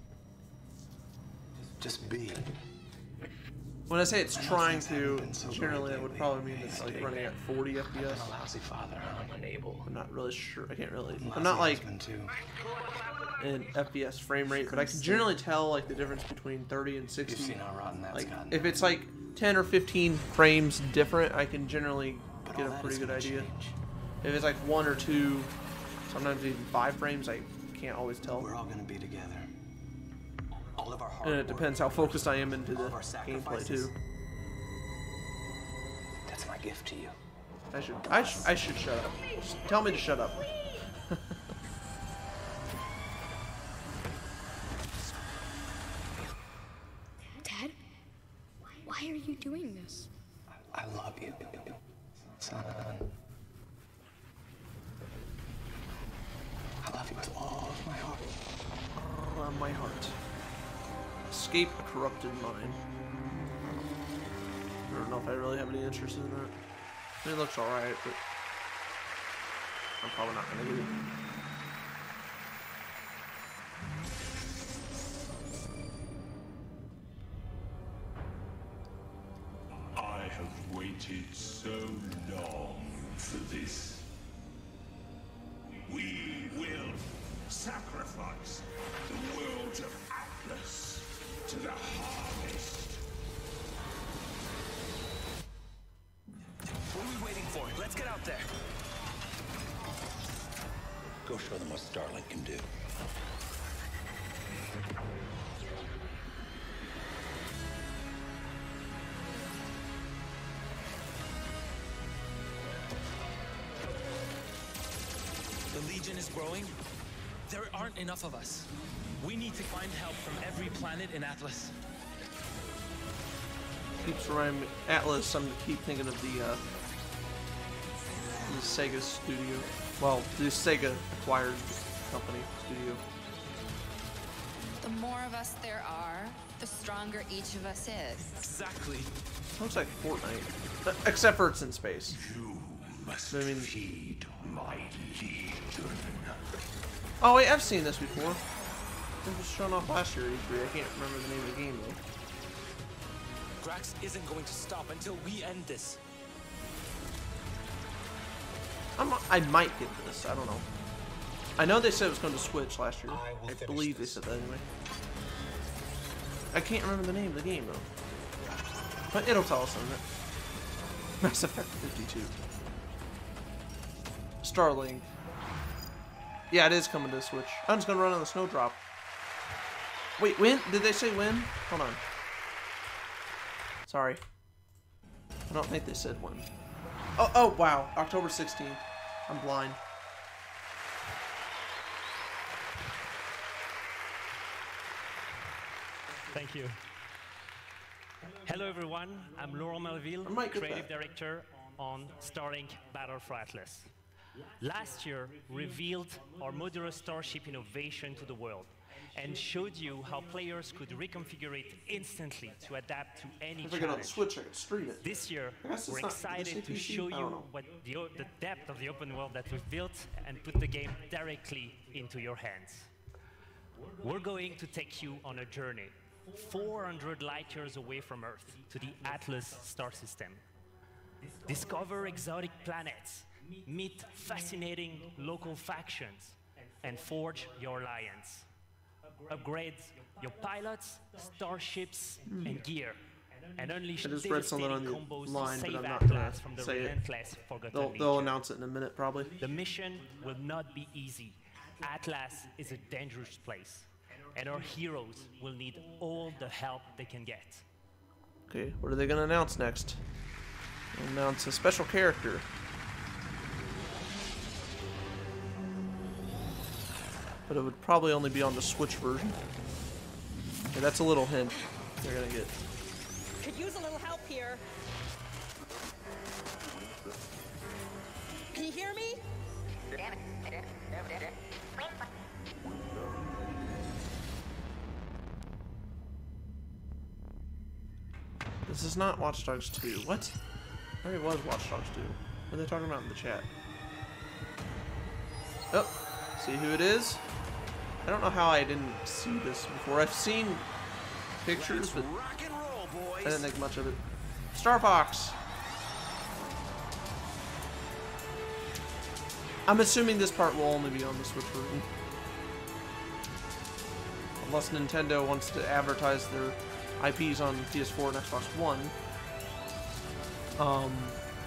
just be. When I say it's trying to, generally it would probably mean it's like running at forty F P S. I'm a lousy father. I'm unable. I'm not really sure. I can't really. I'm not like in F P S frame rate, but I can generally tell like the difference between thirty and sixty. You've seen how rotten that's Like gotten. if it's like ten or fifteen frames different, I can generally get a pretty good idea. If it's like one or two, sometimes even five frames, I can't always tell. We're all gonna be together. All of our hard And it depends how focused I am into the of our gameplay sacrifices. too. That's my gift to you. I should I, sh I should shut up. Just tell me to shut up. Dad? Why are you doing this? I love you, son. I love you with all of my heart. Uh, my heart. Escape a corrupted mind. I don't know if I really have any interest in that. I mean, it looks alright, but I'm probably not gonna do it. I have waited so long for this. We will sacrifice the world of Atlas to the harvest. What are we waiting for? Let's get out there. Go show them what Starlink can do. The Legion is growing. There aren't enough of us. We need to find help from every planet in Atlas. Keeps reminding me, Atlas, I'm gonna keep thinking of the, uh, the Sega studio. Well, the Sega acquired company studio. The more of us there are, the stronger each of us is. Exactly. Looks like Fortnite. Uh, except for it's in space. You must I mean, feed my legion. oh wait, I've seen this before. It was shown off last year at E three. I can't remember the name of the game though. Grax isn't going to stop until we end this. I'm, I might get this. I don't know. I know they said it was going to Switch last year. I, I believe they said that anyway. I can't remember the name of the game though. But it'll tell us on it. Mass Effect fifty-two. Starlink. Yeah, it is coming to Switch. I'm just gonna run on the Snowdrop. Wait, when? Did they say when? Hold on. Sorry. I don't think they said when. Oh, oh, wow. October sixteenth. I'm blind. Thank you. Hello everyone, I'm Laurent Melville, Creative Director on Starlink Battle for Atlas. Last year, revealed our modular Starship innovation to the world and showed you how players could reconfigure it instantly to adapt to any If I get on challenge. Switch, I can stream it. This year, I guess it's we're not- is excited it to P C? show I don't you know. what the, o- the depth of the open world that we've built and put the game directly into your hands. We're going to take you on a journey, four hundred light years away from Earth, to the Atlas star system. Discover exotic planets, meet fascinating local factions, and forge your alliance. Upgrade your pilots, starships, Mm. and gear, and unleash I just read something on devastating the combos line, to but save I'm not Atlas gonna from the say it. relentless Forgotten They'll, Legion. they'll announce it in a minute, probably. The mission will not be easy. Atlas is a dangerous place, and our heroes will need all the help they can get. Okay, what are they gonna announce next? They'll announce a special character. But it would probably only be on the Switch version. Okay, that's a little hint they're gonna get. Could use a little help here. Can you hear me? This is not Watch Dogs two. What? I thought it was Watch Dogs two. What are they talking about in the chat? Oh, see who it is? I don't know how I didn't see this before. I've seen pictures, but I didn't think much of it. Star Fox! I'm assuming this part will only be on the Switch version. Unless Nintendo wants to advertise their I Ps on P S four and Xbox One. Um...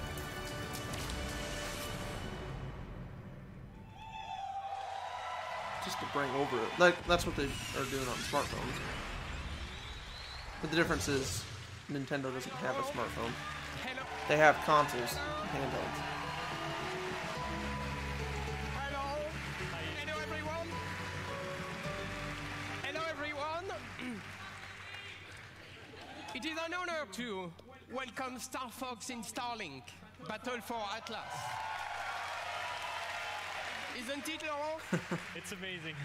Just to bring over it. Like, that's what they are doing on smartphones. But the difference is, Nintendo doesn't have a smartphone. They have consoles, handhelds. Hello. Hello, everyone. Hello, everyone. It is an honor to welcome Star Fox in Starlink, Battle for Atlas. Isn't it, Laurent? It's amazing.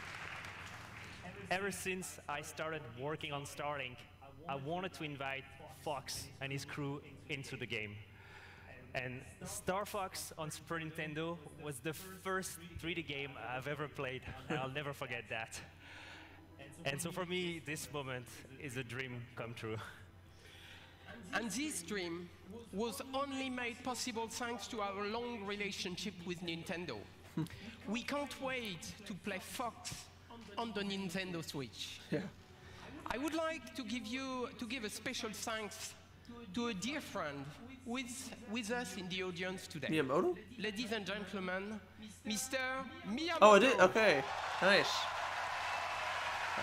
Ever since I started working on Starlink, I wanted to invite Fox and his crew into the game. And Star Fox on Super Nintendo was the first three D game I've ever played, and I'll never forget that. And so for me, this moment is a dream come true. And this dream was only made possible thanks to our long relationship with Nintendo. We can't wait to play Fox on the Nintendo Switch. Yeah. I would like to give you to give a special thanks to a dear friend with with us in the audience today. Miyamoto? Ladies and gentlemen, Mister Miyamoto. Oh, it did? Okay. Nice. I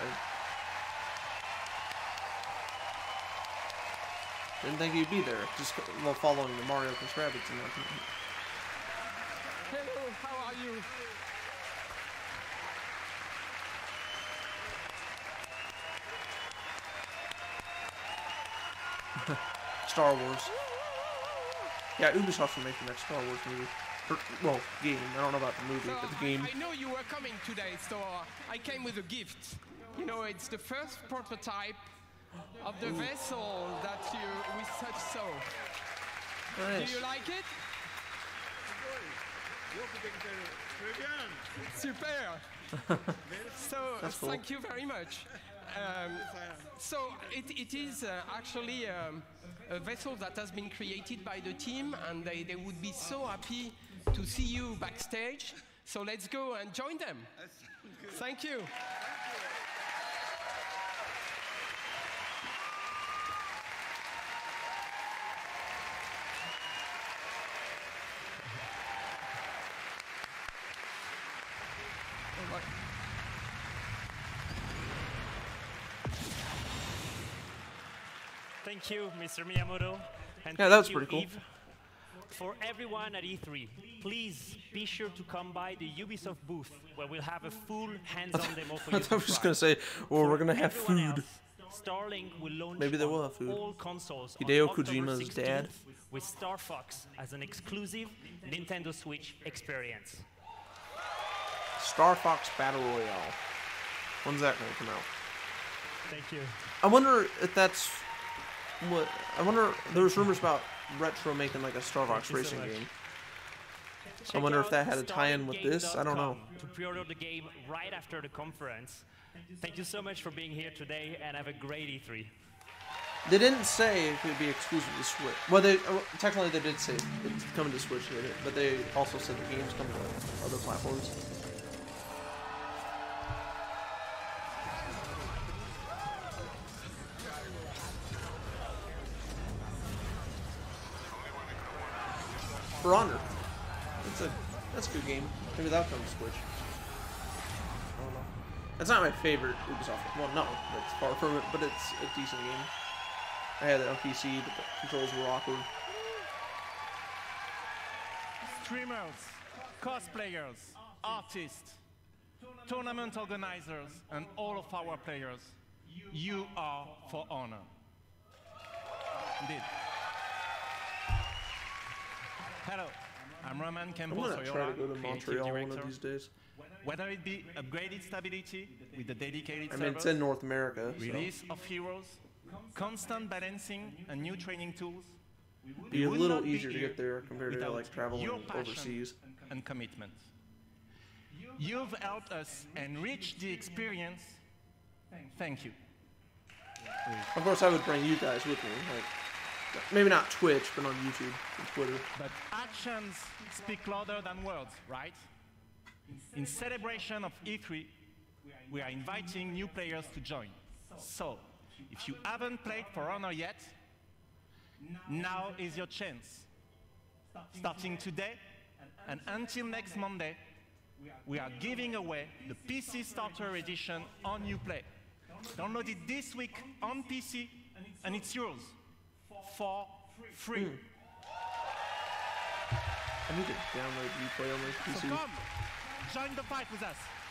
didn't think he'd be there. Just while following the Mario plus Rabbids announcement. Hello, how are you? Star Wars. Yeah, Ubisoft will make the next Star Wars movie. Or, well, game. I don't know about the movie, So but the game. I, I know you were coming today, so I came with a gift. You know, it's the first prototype of the Ooh. vessel that you we such so. Nice. Do you like it? Super. So That's cool. thank you very much. Um, so it, it is uh, actually um, a vessel that has been created by the team, and they, they would be so happy to see you backstage. So let's go and join them. Thank you. Thank you, Mister Miyamoto. And Yeah, thank that was you, pretty cool. Eve. For everyone at E three, please be sure to come by the Ubisoft booth, where we'll have a full hands-on demo for you I to was just try. gonna say, well, For we're gonna have everyone food. else, Starlink will launch Maybe they on will have food. all consoles Hideo on October Kojima's dad. sixteenth with Star Fox as an exclusive Nintendo Switch experience. Star Fox Battle Royale. When's that gonna come out? Thank you. I wonder if that's what. I wonder. There's rumors about Retro making like a Star Fox Thank you so racing much. game. I Check wonder out if that had a tie-in with this. I don't know. starlink game dot com to pre-order the game right after the conference. Thank you so much for being here today, and have a great E three. They didn't say it could be exclusive to Switch. Well, they uh, technically they did say it's coming to Switch, did it? But they also said the game's coming to other platforms. For Honor, that's a that's a good game. Maybe that'll come to Switch. I don't know. It's not my favorite Ubisoft. Well, no, that's far from it, but it's a decent game. I had it on P C, but the controls were awkward. Streamers, cosplayers, artists, tournament organizers, and all of our players, you are For Honor. Indeed. Hello, I'm Roman Campos. I'm gonna try to go to Montreal one of these days. Whether it be upgraded stability with the dedicated I mean, it's in North America. So. Release of heroes, constant balancing, and new training tools. Be a little easier to get there compared to like traveling overseas. And commitment. You've helped us enrich the experience. Thank you. Of course, I would bring you guys with me. Like, maybe not Twitch, but on YouTube and Twitter. But actions speak louder than words, right? In celebration of E three, we are inviting new players to join. So, if you haven't played For Honor yet, now is your chance. Starting today and until next Monday, we are giving away the P C Starter Edition on Uplay. Download it this week on P C, and it's yours for free. Mm. I need to download Uplay on my P C. So come, join the fight with us.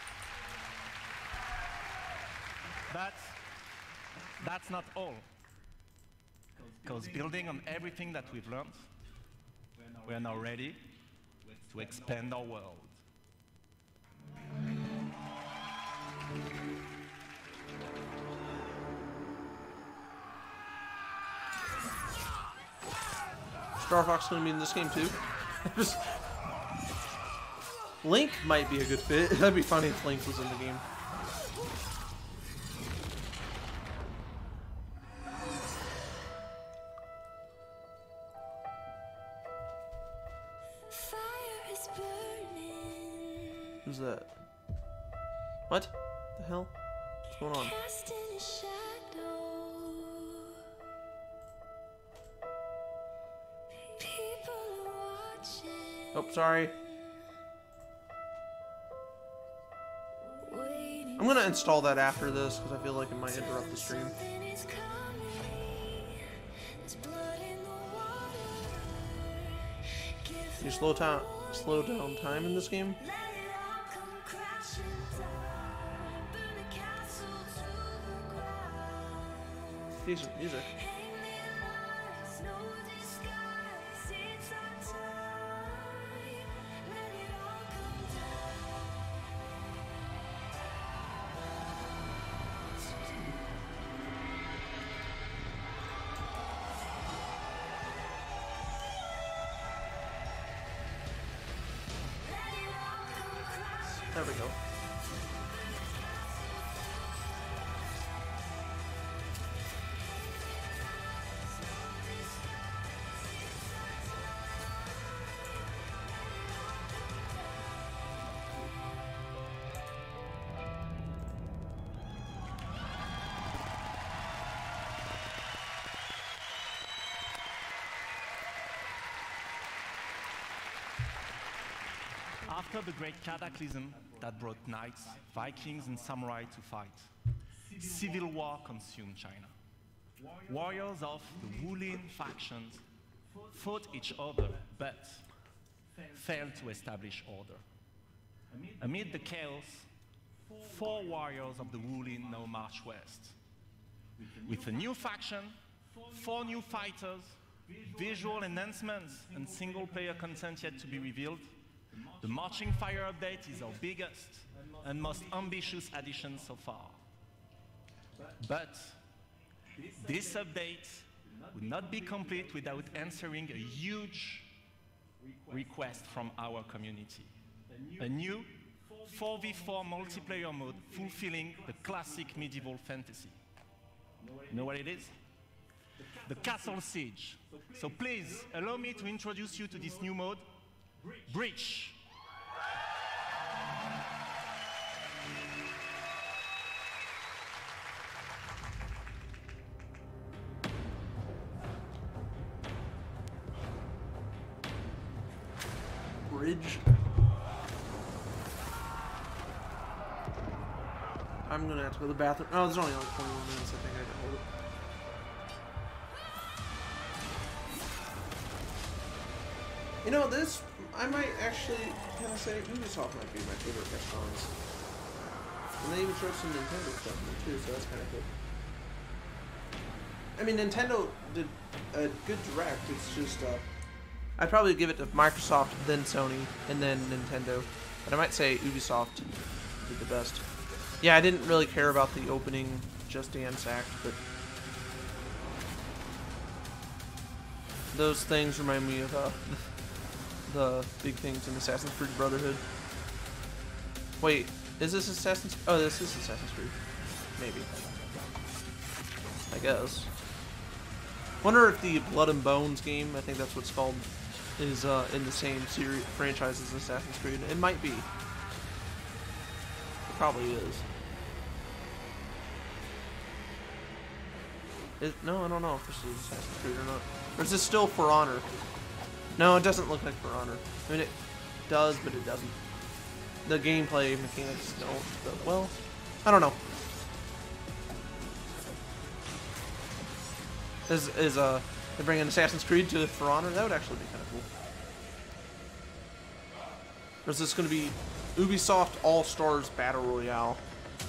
But that's not all. Because building on everything that we've learned, we are now ready to expand our world. Star Fox gonna be in this game too. Link might be a good fit. That'd be funny if Link was in the game. Who's that? What the hell? What's going on? Oh, sorry. I'm gonna install that after this because I feel like it might interrupt the stream. Can you slow down, slow down time in this game? Decent music. There we go. After the great cataclysm that brought knights, Vikings, and samurai to fight, civil war consumed China. Warriors of the Wulin factions fought each other, but failed to establish order. Amid the chaos, four warriors of the Wulin now march west. With a new faction, four new fighters, visual enhancements, and single-player content yet to be revealed, the Marching Fire update is our biggest and most ambitious addition so far. But this update would not be complete without answering a huge request from our community. A new four v four multiplayer mode fulfilling the classic medieval fantasy. You know what it is? The Castle Siege. So please, allow me to introduce you to this new mode, Breach. Bridge. I'm gonna have to go to the bathroom. Oh, there's only like twenty-one minutes. I think I can hold it. You know, this, I might actually kind of say Ubisoft might be my favorite restaurants. And they even showed some Nintendo stuff in there too, so that's kind of cool. I mean, Nintendo did a good direct. It's just, uh, I'd probably give it to Microsoft, then Sony, and then Nintendo. But I might say Ubisoft did the best. Yeah, I didn't really care about the opening Just Dance act, but those things remind me of uh, the big things in Assassin's Creed Brotherhood. Wait, is this Assassin's? Oh, this is Assassin's Creed. Maybe. I guess. Wonder if the Blood and Bones game, I think that's what it's called, is uh, in the same series franchise as Assassin's Creed. It might be. It probably is. Is. No, I don't know if this is Assassin's Creed or not. Or is this still For Honor? No, it doesn't look like For Honor. I mean, it does, but it doesn't. The gameplay mechanics don't. But, well, I don't know. Is is uh they bring in Assassin's Creed to For Honor? That would actually be kind of cool. Or is this going to be Ubisoft All Stars Battle Royale?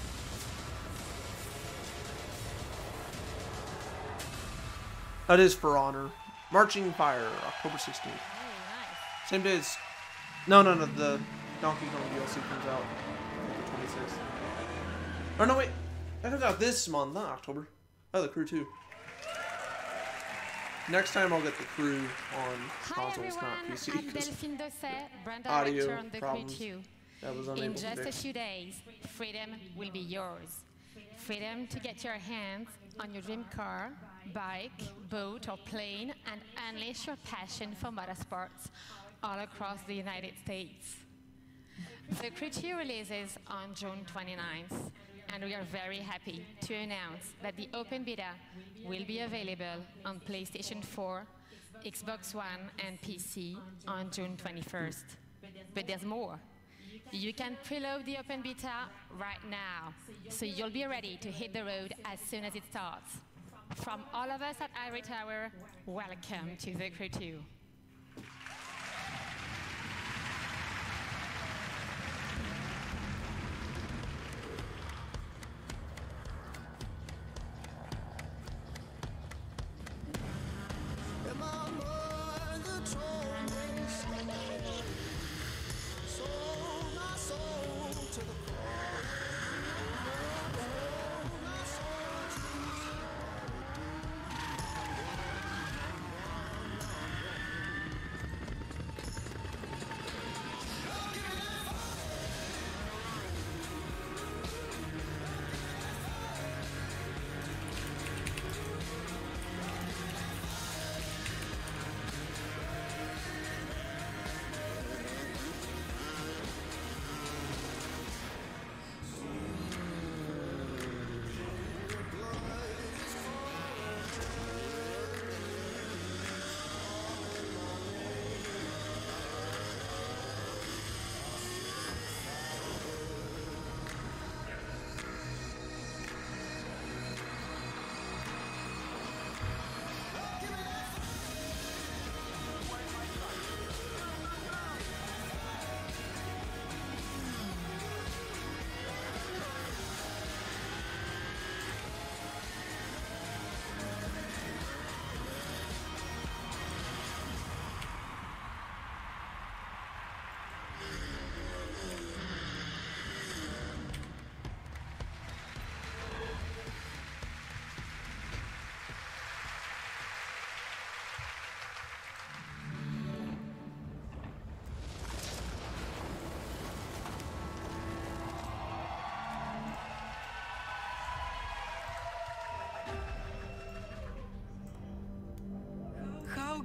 That is For Honor. Marching Fire, October sixteenth. Oh, nice. Same day as. No, no, no. The Donkey Kong D L C comes out October twenty-sixth. Oh no, wait. That comes out this month, not October. Oh, The Crew two. Next time I'll get The Crew on consoles, not P C. I'm Delphine Dosset, brand audio director on The problems. Crew two. That was unable In to just a fix. few days, freedom will be yours. Freedom to get your hands on your dream car, bike, boat, or plane and unleash your passion for motorsports all across the United States. The Crew two releases on June twenty-ninth, and we are very happy to announce that the open beta will be available on PlayStation four, Xbox One, and P C on June twenty-first. But there's more. You can preload the open beta right now, so you'll be ready to hit the road as soon as it starts. From all of us at Ivory Tower, welcome to The Crew two.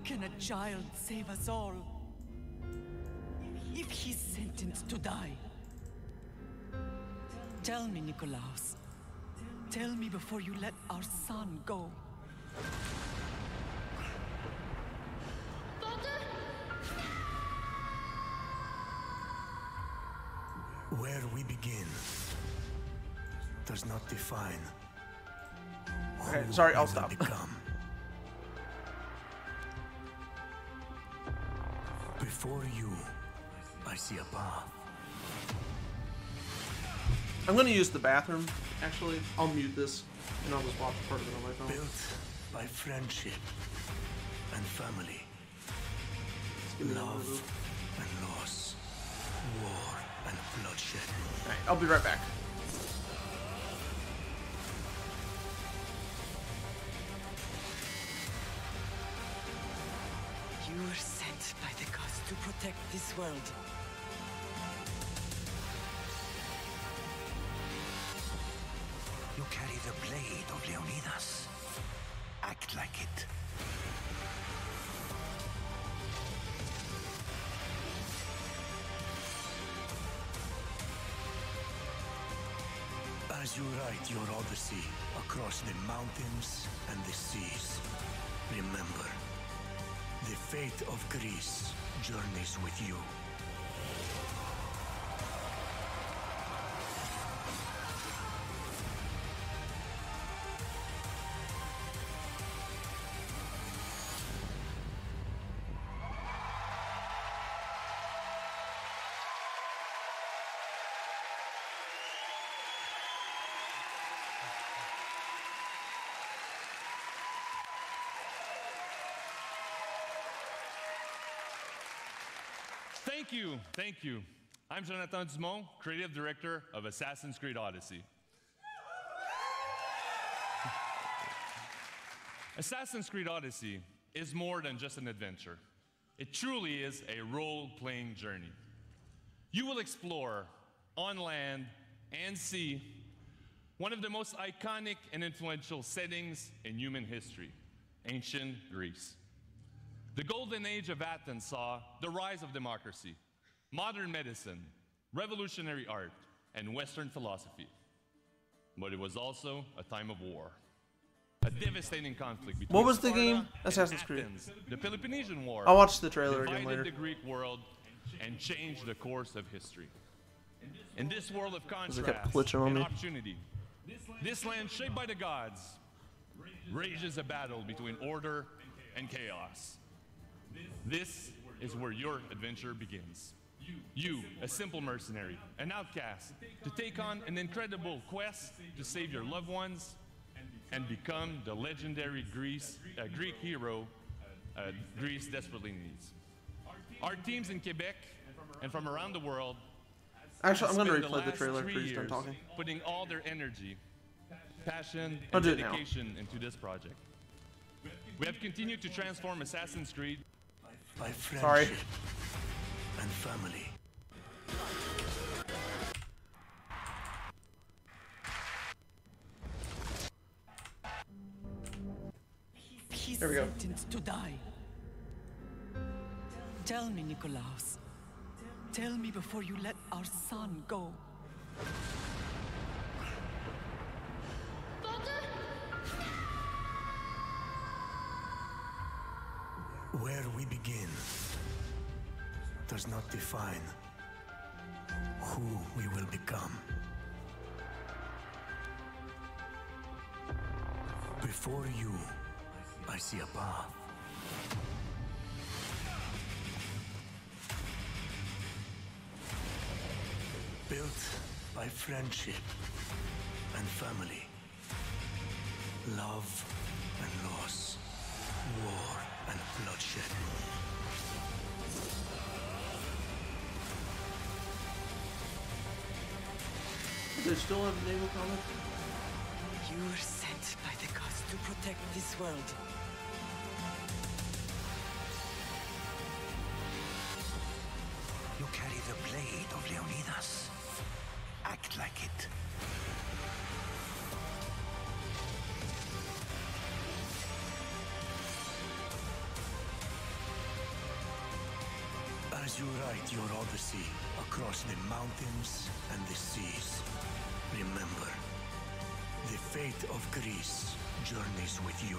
can a child save us all? If he's sentenced to die? Tell me, Nikolaos. Tell me before you let our son go. Where we begin does not define Okay, who sorry, I'll we will stop. become. Before you, I see a path. I'm gonna use the bathroom. Actually, I'll mute this and I'll just watch part of it on my phone. Built by friendship and family, love and loss, war and bloodshed. Alright, I'll be right back. You were sent by the gods to protect this world. You carry the blade of Leonidas. Act like it. As you write your odyssey across the mountains and the seas, remember, the fate of Greece journeys with you. Thank you, thank you. I'm Jonathan Dumont, creative director of Assassin's Creed Odyssey. Assassin's Creed Odyssey is more than just an adventure. It truly is a role-playing journey. You will explore, on land and sea, one of the most iconic and influential settings in human history, ancient Greece. The golden age of Athens saw the rise of democracy, modern medicine, revolutionary art, and Western philosophy. But it was also a time of war. A devastating conflict between What was the Sparta game? and Assassin's Creed. Athens. The Peloponnesian War. I'll watch the trailer again divided later. the Greek world and changed the course of history. In this world of Because it contrast kept glitching on and me. opportunity, this land shaped by the gods rages a battle between order and chaos. This is where your adventure begins. You, a simple mercenary, an outcast, to take on an incredible quest to save your loved ones and become the legendary Greece, uh, Greek hero uh, Greece desperately needs. Our teams in Quebec and from around the world Actually, I'm have gonna spent replay the last trailer three after he's done years talking. putting all their energy, passion, I'll and do it now. dedication into this project. We have continued to transform Assassin's Creed By friendship Sorry. and family. He's There we go. sentenced to die. Tell me, Nikolaos. Tell me before you let our son go. Where we begin does not define who we will become. Before you, I see a path. Built by friendship and family, love and loss, war and bloodshed. Do they still have naval comics? You were sent by the gods to protect this world. You carry the blade of Leonidas. Act like it. As you write your odyssey across the mountains and the seas, remember, the fate of Greece journeys with you.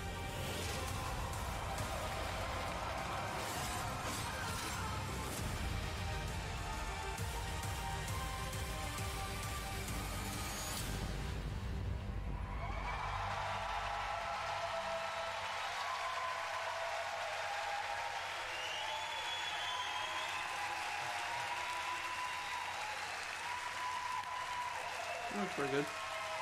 That's pretty good.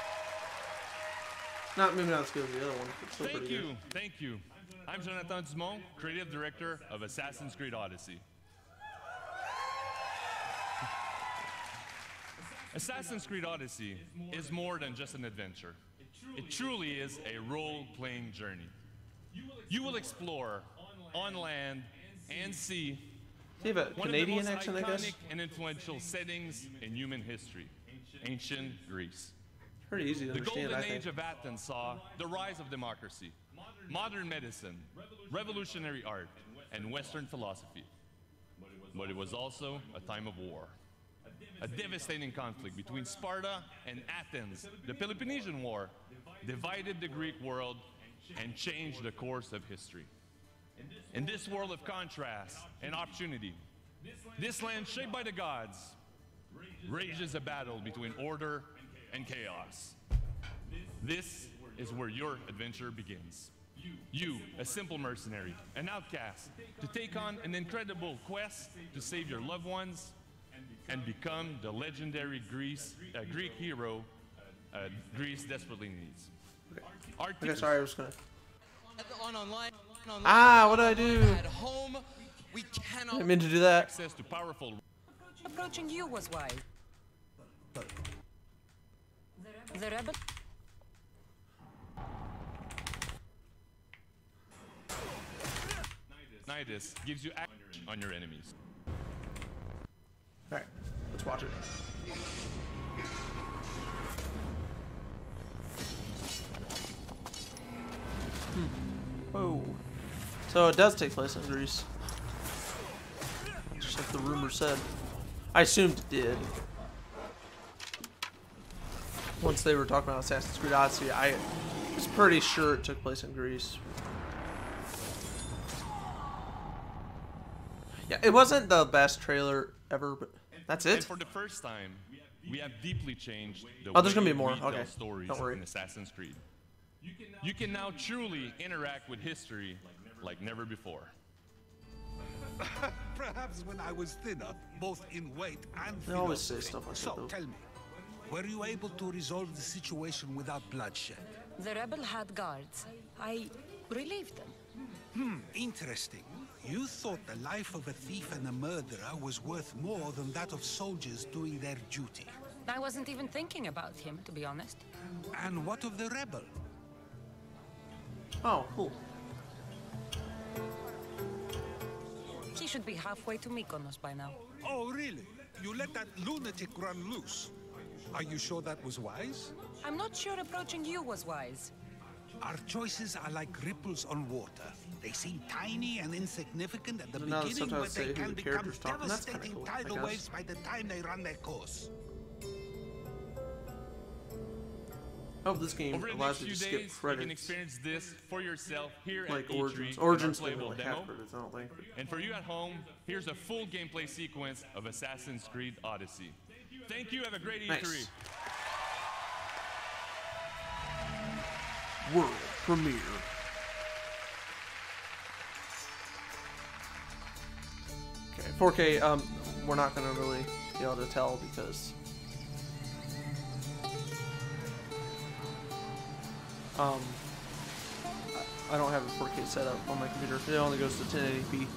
Not maybe not as good as the other one, but still Thank pretty you, good. thank you. I'm Jonathan Dumont, creative director of Assassin's Creed Odyssey. Assassin's Creed Odyssey is more than just an adventure. It truly is a role-playing journey. You will explore on land and sea Do you have a one Canadian of the most accent, I iconic guess? and influential settings in human history, ancient Greece. Pretty easy to The understand, golden I think. age of Athens saw the rise of democracy, modern medicine, revolutionary art, and Western philosophy. But it was also a time of war. A devastating conflict between Sparta and Athens, the Peloponnesian War, divided the Greek world and changed the course of history. In this world of contrast and opportunity, this land shaped by the gods rages a battle between order and chaos. This is where your adventure begins. You, a simple mercenary, an outcast, to take on an incredible quest to save your loved ones and become the legendary Greece, uh, Greek hero uh, Greece desperately needs. Our Okay, sorry, I was gonna. On online, online, Ah, what did I do? At home, we cannot. I meant to do that. Access to powerful. Approaching you was wise. The rebel. Nidus gives you action on your enemies. Alright, let's watch it. Hmm. Whoa. So it does take place in Greece. Just like the rumor said. I assumed it did. Once they were talking about Assassin's Creed Odyssey, I was pretty sure it took place in Greece. Yeah, it wasn't the best trailer ever, but that's And it. for the first time, we have deeply changed the Oh, there's way gonna be more. we tell Okay. stories Don't worry. in Assassin's Creed. You can now truly interact with history like never before. Perhaps when I was thinner, both in weight and They always say philosophy. stuff like so, that, though. tell me, were you able to resolve the situation without bloodshed? The rebel had guards. I relieved them. Hmm, interesting. You thought the life of a thief and a murderer was worth more than that of soldiers doing their duty. I wasn't even thinking about him, to be honest. And what of the rebel? Oh, cool. He should be halfway to Mykonos by now. Oh, really? You let that lunatic run loose? Are you sure that was wise? I'm not sure approaching you was wise. Our choices are like ripples on water. They seem tiny and insignificant at the Now the beginning, but subtitles they say who can the become character's talking. That's kinda devastating cool, I tidal guess. waves by the time they run their course. I hope this game Over the allows next you few to skip days, you can credits. experience this for yourself here Like at E three Origins. in our Origins can playable like demo. half credits, I don't think. And for you at home, here's a full gameplay sequence of Assassin's Creed Odyssey. Thank you. Have a great E three. Nice. World premiere. Okay, four K. Um, we're not gonna really be able to tell because um, I- I don't have a four K setup on my computer. It only goes to ten eighty p.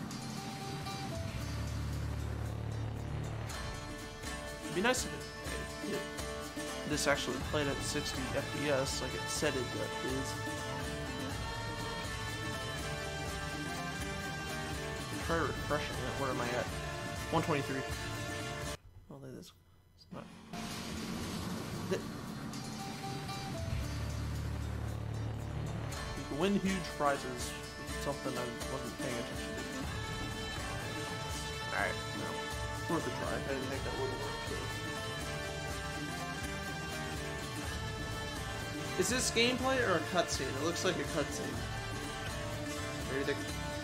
It'd be nice if it, it, this actually played at sixty F P S like it said it is. Try refreshing it. Where am I at? one twenty-three. Oh, this. It's not. Th you can win huge prizes. Something I wasn't paying attention to. Alright, no. Worth a try. I didn't think that would work. So. Is this gameplay or a cutscene? It looks like a cutscene. Maybe they...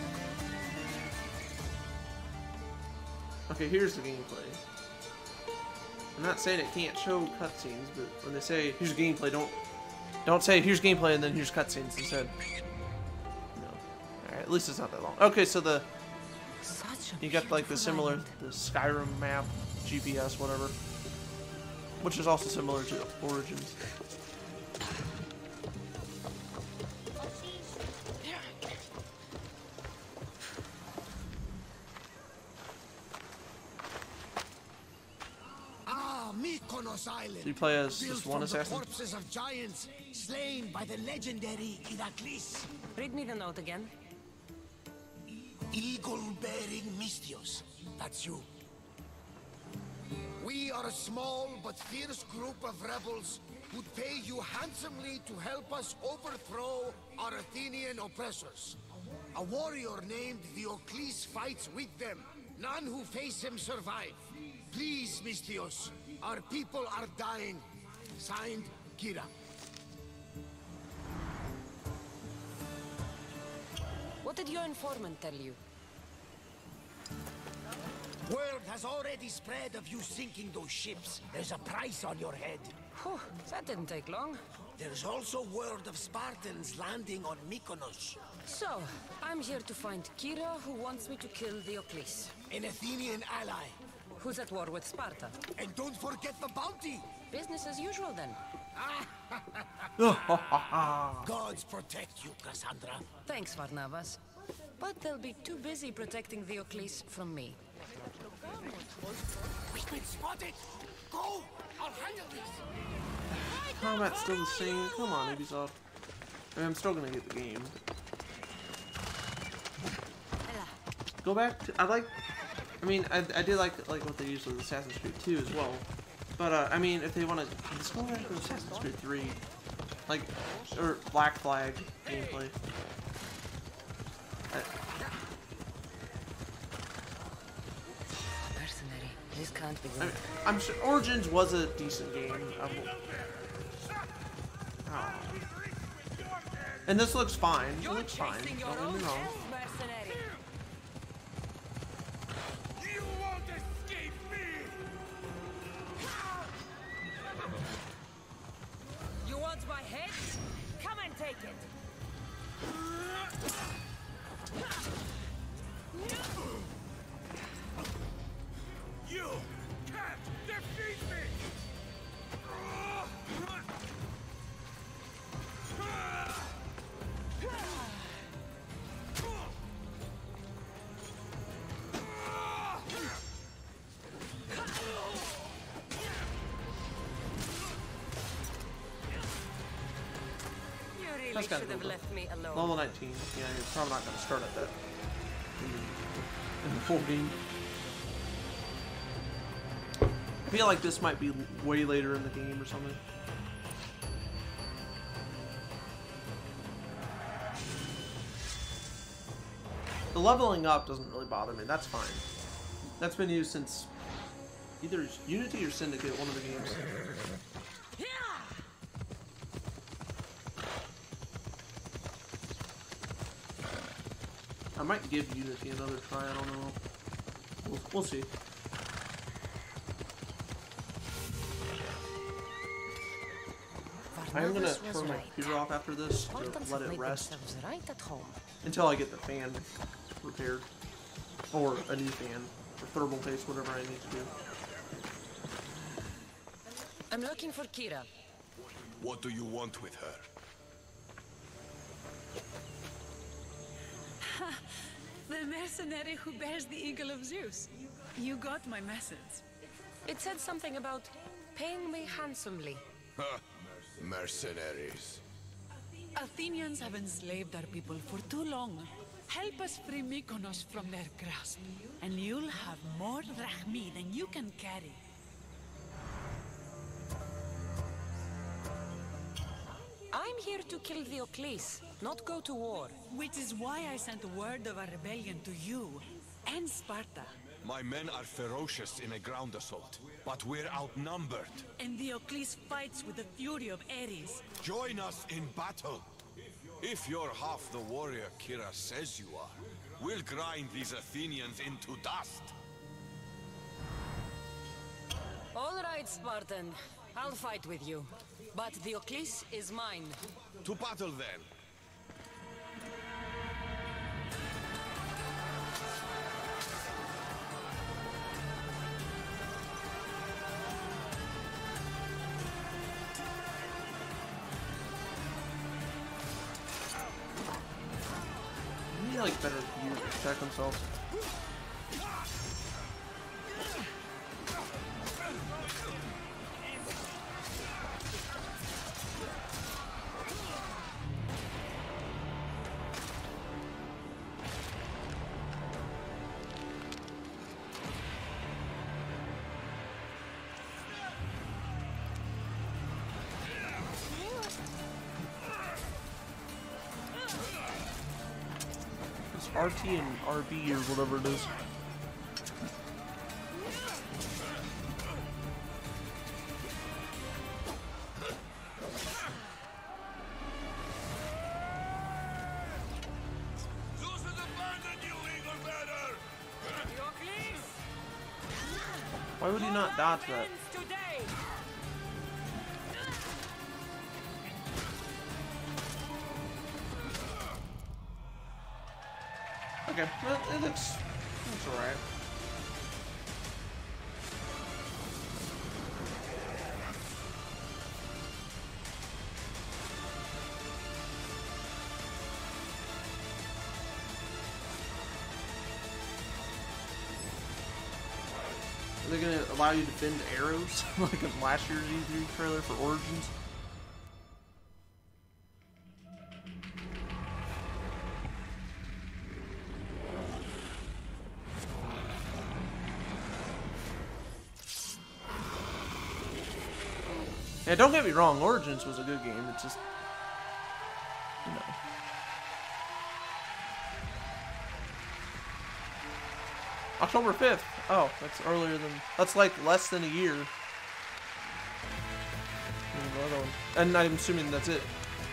Okay, here's the gameplay. I'm not saying it can't show cutscenes, but when they say here's gameplay, don't don't say here's gameplay and then here's cutscenes instead. No. Alright, at least it's not that long. Okay, so the you got like the similar the Skyrim map, G P S, whatever. Which is also similar to Origins. Island, so you play as just one assassin? The corpses of giants slain by the legendary Iraklis. Read me the note again. Eagle-bearing Misthios. That's you. We are a small but fierce group of rebels who'd pay you handsomely to help us overthrow our Athenian oppressors. A warrior named Diocles fights with them. None who face him survive. Please, Misthios. Our people are dying. Signed, Kira. What did your informant tell you? Word has already spread of you sinking those ships. There's a price on your head. Whew, that didn't take long. There's also word of Spartans landing on Mykonos. So, I'm here to find Kira, who wants me to kill Diocles. An Athenian ally. Who's at war with Sparta. And don't forget the bounty! Business as usual, then. Gods protect you, Cassandra. Thanks, Varnavas. But they'll be too busy protecting Diocles from me. We've been spotted! Go! I'll handle this! Combat's still the same. Come on, Ubisoft. I mean, I'm still gonna get the game. Go back to... I like... I mean, I, I did like like what they used with Assassin's Creed two as well. But, uh, I mean, if they want to... Let's go back to Assassin's Creed three. Like, or Black Flag gameplay. I, Mercenary. This can't be good. I mean, I'm sure Origins was a decent game. I'm, oh. And this looks fine. It looks fine. Don't get me wrong. You want my head? Come and take it. You can't defeat me! You really should have left me alone. Level nineteen. Yeah, you're probably not going to start at that in the full game. I feel like this might be way later in the game or something. The leveling up doesn't really bother me. That's fine. That's been used since either Unity or Syndicate, one of the games. I might give Unity another try, I don't know. We'll, we'll see. I am gonna turn my computer off after this to let it rest right at home. until I get the fan repaired. Or a new fan. Or thermal paste, whatever I need to do. I'm looking for Kira. What do you want with her? The mercenary who bears the eagle of Zeus. You got my message. It said something about paying me handsomely. Huh. Mercenaries. Athenians have enslaved our people for too long. Help us free Mykonos from their grasp, and you'll have more drachmi than you can carry. I'm here to kill Diocles, not go to war. Which is why I sent word of our rebellion to you and Sparta. My men are ferocious in a ground assault, but we're outnumbered. And Diocles fights with the fury of Ares. Join us in battle. If you're half the warrior Kira says you are, we'll grind these Athenians into dust. All right, Spartan. I'll fight with you. But Diocles is mine. To battle then. He like better gear to protect himself. R T and R B or whatever it is. Why would he not dodge that? Okay, well, it looks, looks alright. Are they gonna allow you to bend arrows like in last year's E three trailer for Origins? Yeah, don't get me wrong, Origins was a good game, it's just, you know. October fifth. Oh, that's earlier than, that's like less than a year. And I'm assuming that's it.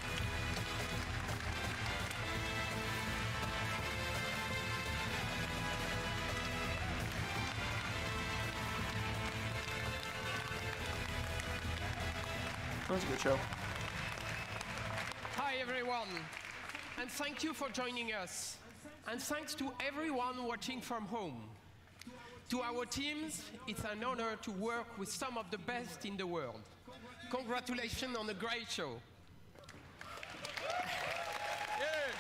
That was a good show. Hi everyone, and thank you for joining us. And thanks to everyone watching from home. To our teams, it's an honor to work with some of the best in the world. Congratulations on a great show. Yeah.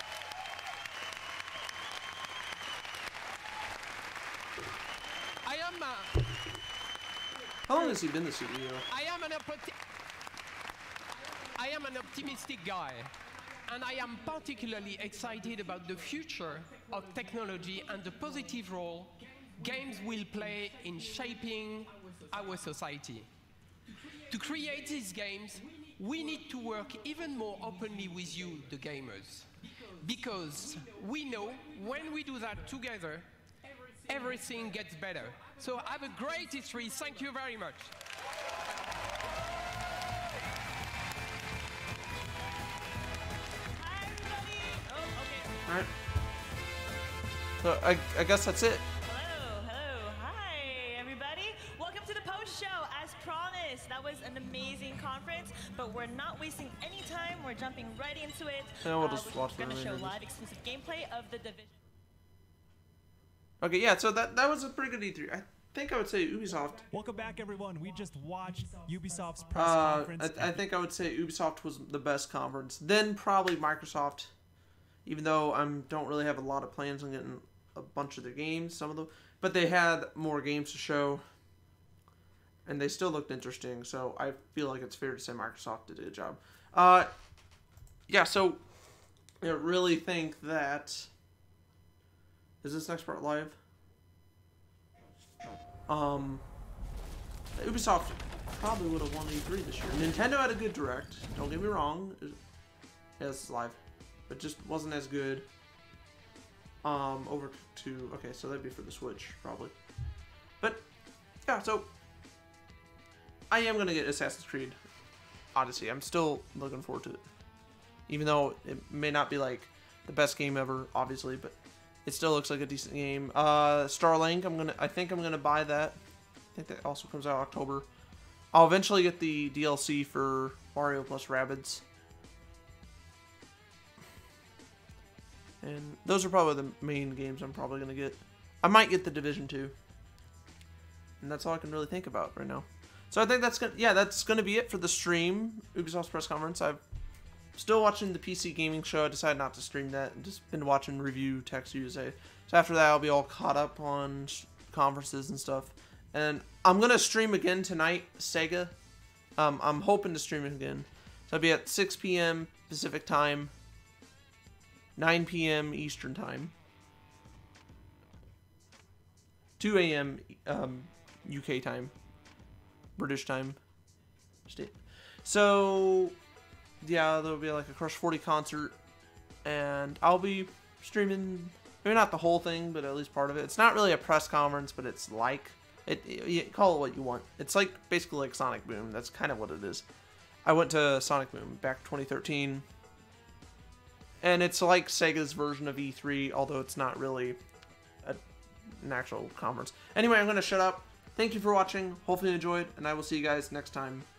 I am a, How long has he been the C E O? I am an opti- I am an optimistic guy, and I am particularly excited about the future of technology and the positive role games will play in shaping our society. To create these games, we need to work even more openly with you, the gamers, because we know when we do that together, everything gets better. So have a great E three. Thank you very much. Alright. So I, I guess that's it. Hello, hello, hi everybody. Welcome to the post show. As promised, that was an amazing conference, but we're not wasting any time. We're jumping right into it. Yeah, we'll uh, just watch the We're going to show remainder. live exclusive gameplay of the Division. Okay, yeah, so that that was a pretty good E three. I think I would say Ubisoft. Welcome back, everyone. We just watched Ubisoft's press Uh, conference. I, I think I would say Ubisoft was the best conference. Then probably Microsoft, even though I don't really have a lot of plans on getting a bunch of their games, some of them. But they had more games to show, and they still looked interesting. So I feel like it's fair to say Microsoft did a good job. Uh, yeah. So I really think that is this next part live. Um, Ubisoft probably would have won E three this year. Nintendo had a good direct. Don't get me wrong. It, yeah, this is live, but just wasn't as good. um, over to, okay, so that'd be for the Switch, probably. But, yeah, so, I am going to get Assassin's Creed Odyssey. I'm still looking forward to it. Even though it may not be, like, the best game ever, obviously, but it still looks like a decent game. Uh, Starlink, I'm gonna, I think I'm going to buy that. I think that also comes out October. I'll eventually get the D L C for Mario plus Rabbids. And those are probably the main games I'm probably going to get. I might get the Division two. And that's all I can really think about right now. So I think that's going to, yeah, that's going to be it for the stream. Ubisoft's press conference. I've still watching the P C gaming show. I decided not to stream that and just been watching review Tech U S A. So after that, I'll be all caught up on conferences and stuff. And I'm going to stream again tonight, Sega. Um, I'm hoping to stream it again. So I'll be at six P M Pacific time, nine P M Eastern time, two A M Um, U K time, British time. So, yeah, there'll be like a Crush forty concert, and I'll be streaming, maybe not the whole thing, but at least part of it. It's not really a press conference, but it's like, it, it, you call it what you want. It's like, basically like Sonic Boom. That's kind of what it is. I went to Sonic Boom back twenty thirteen, and it's like Sega's version of E three, although it's not really a, an actual conference. Anyway, I'm going to shut up. Thank you for watching. Hopefully you enjoyed, and I will see you guys next time.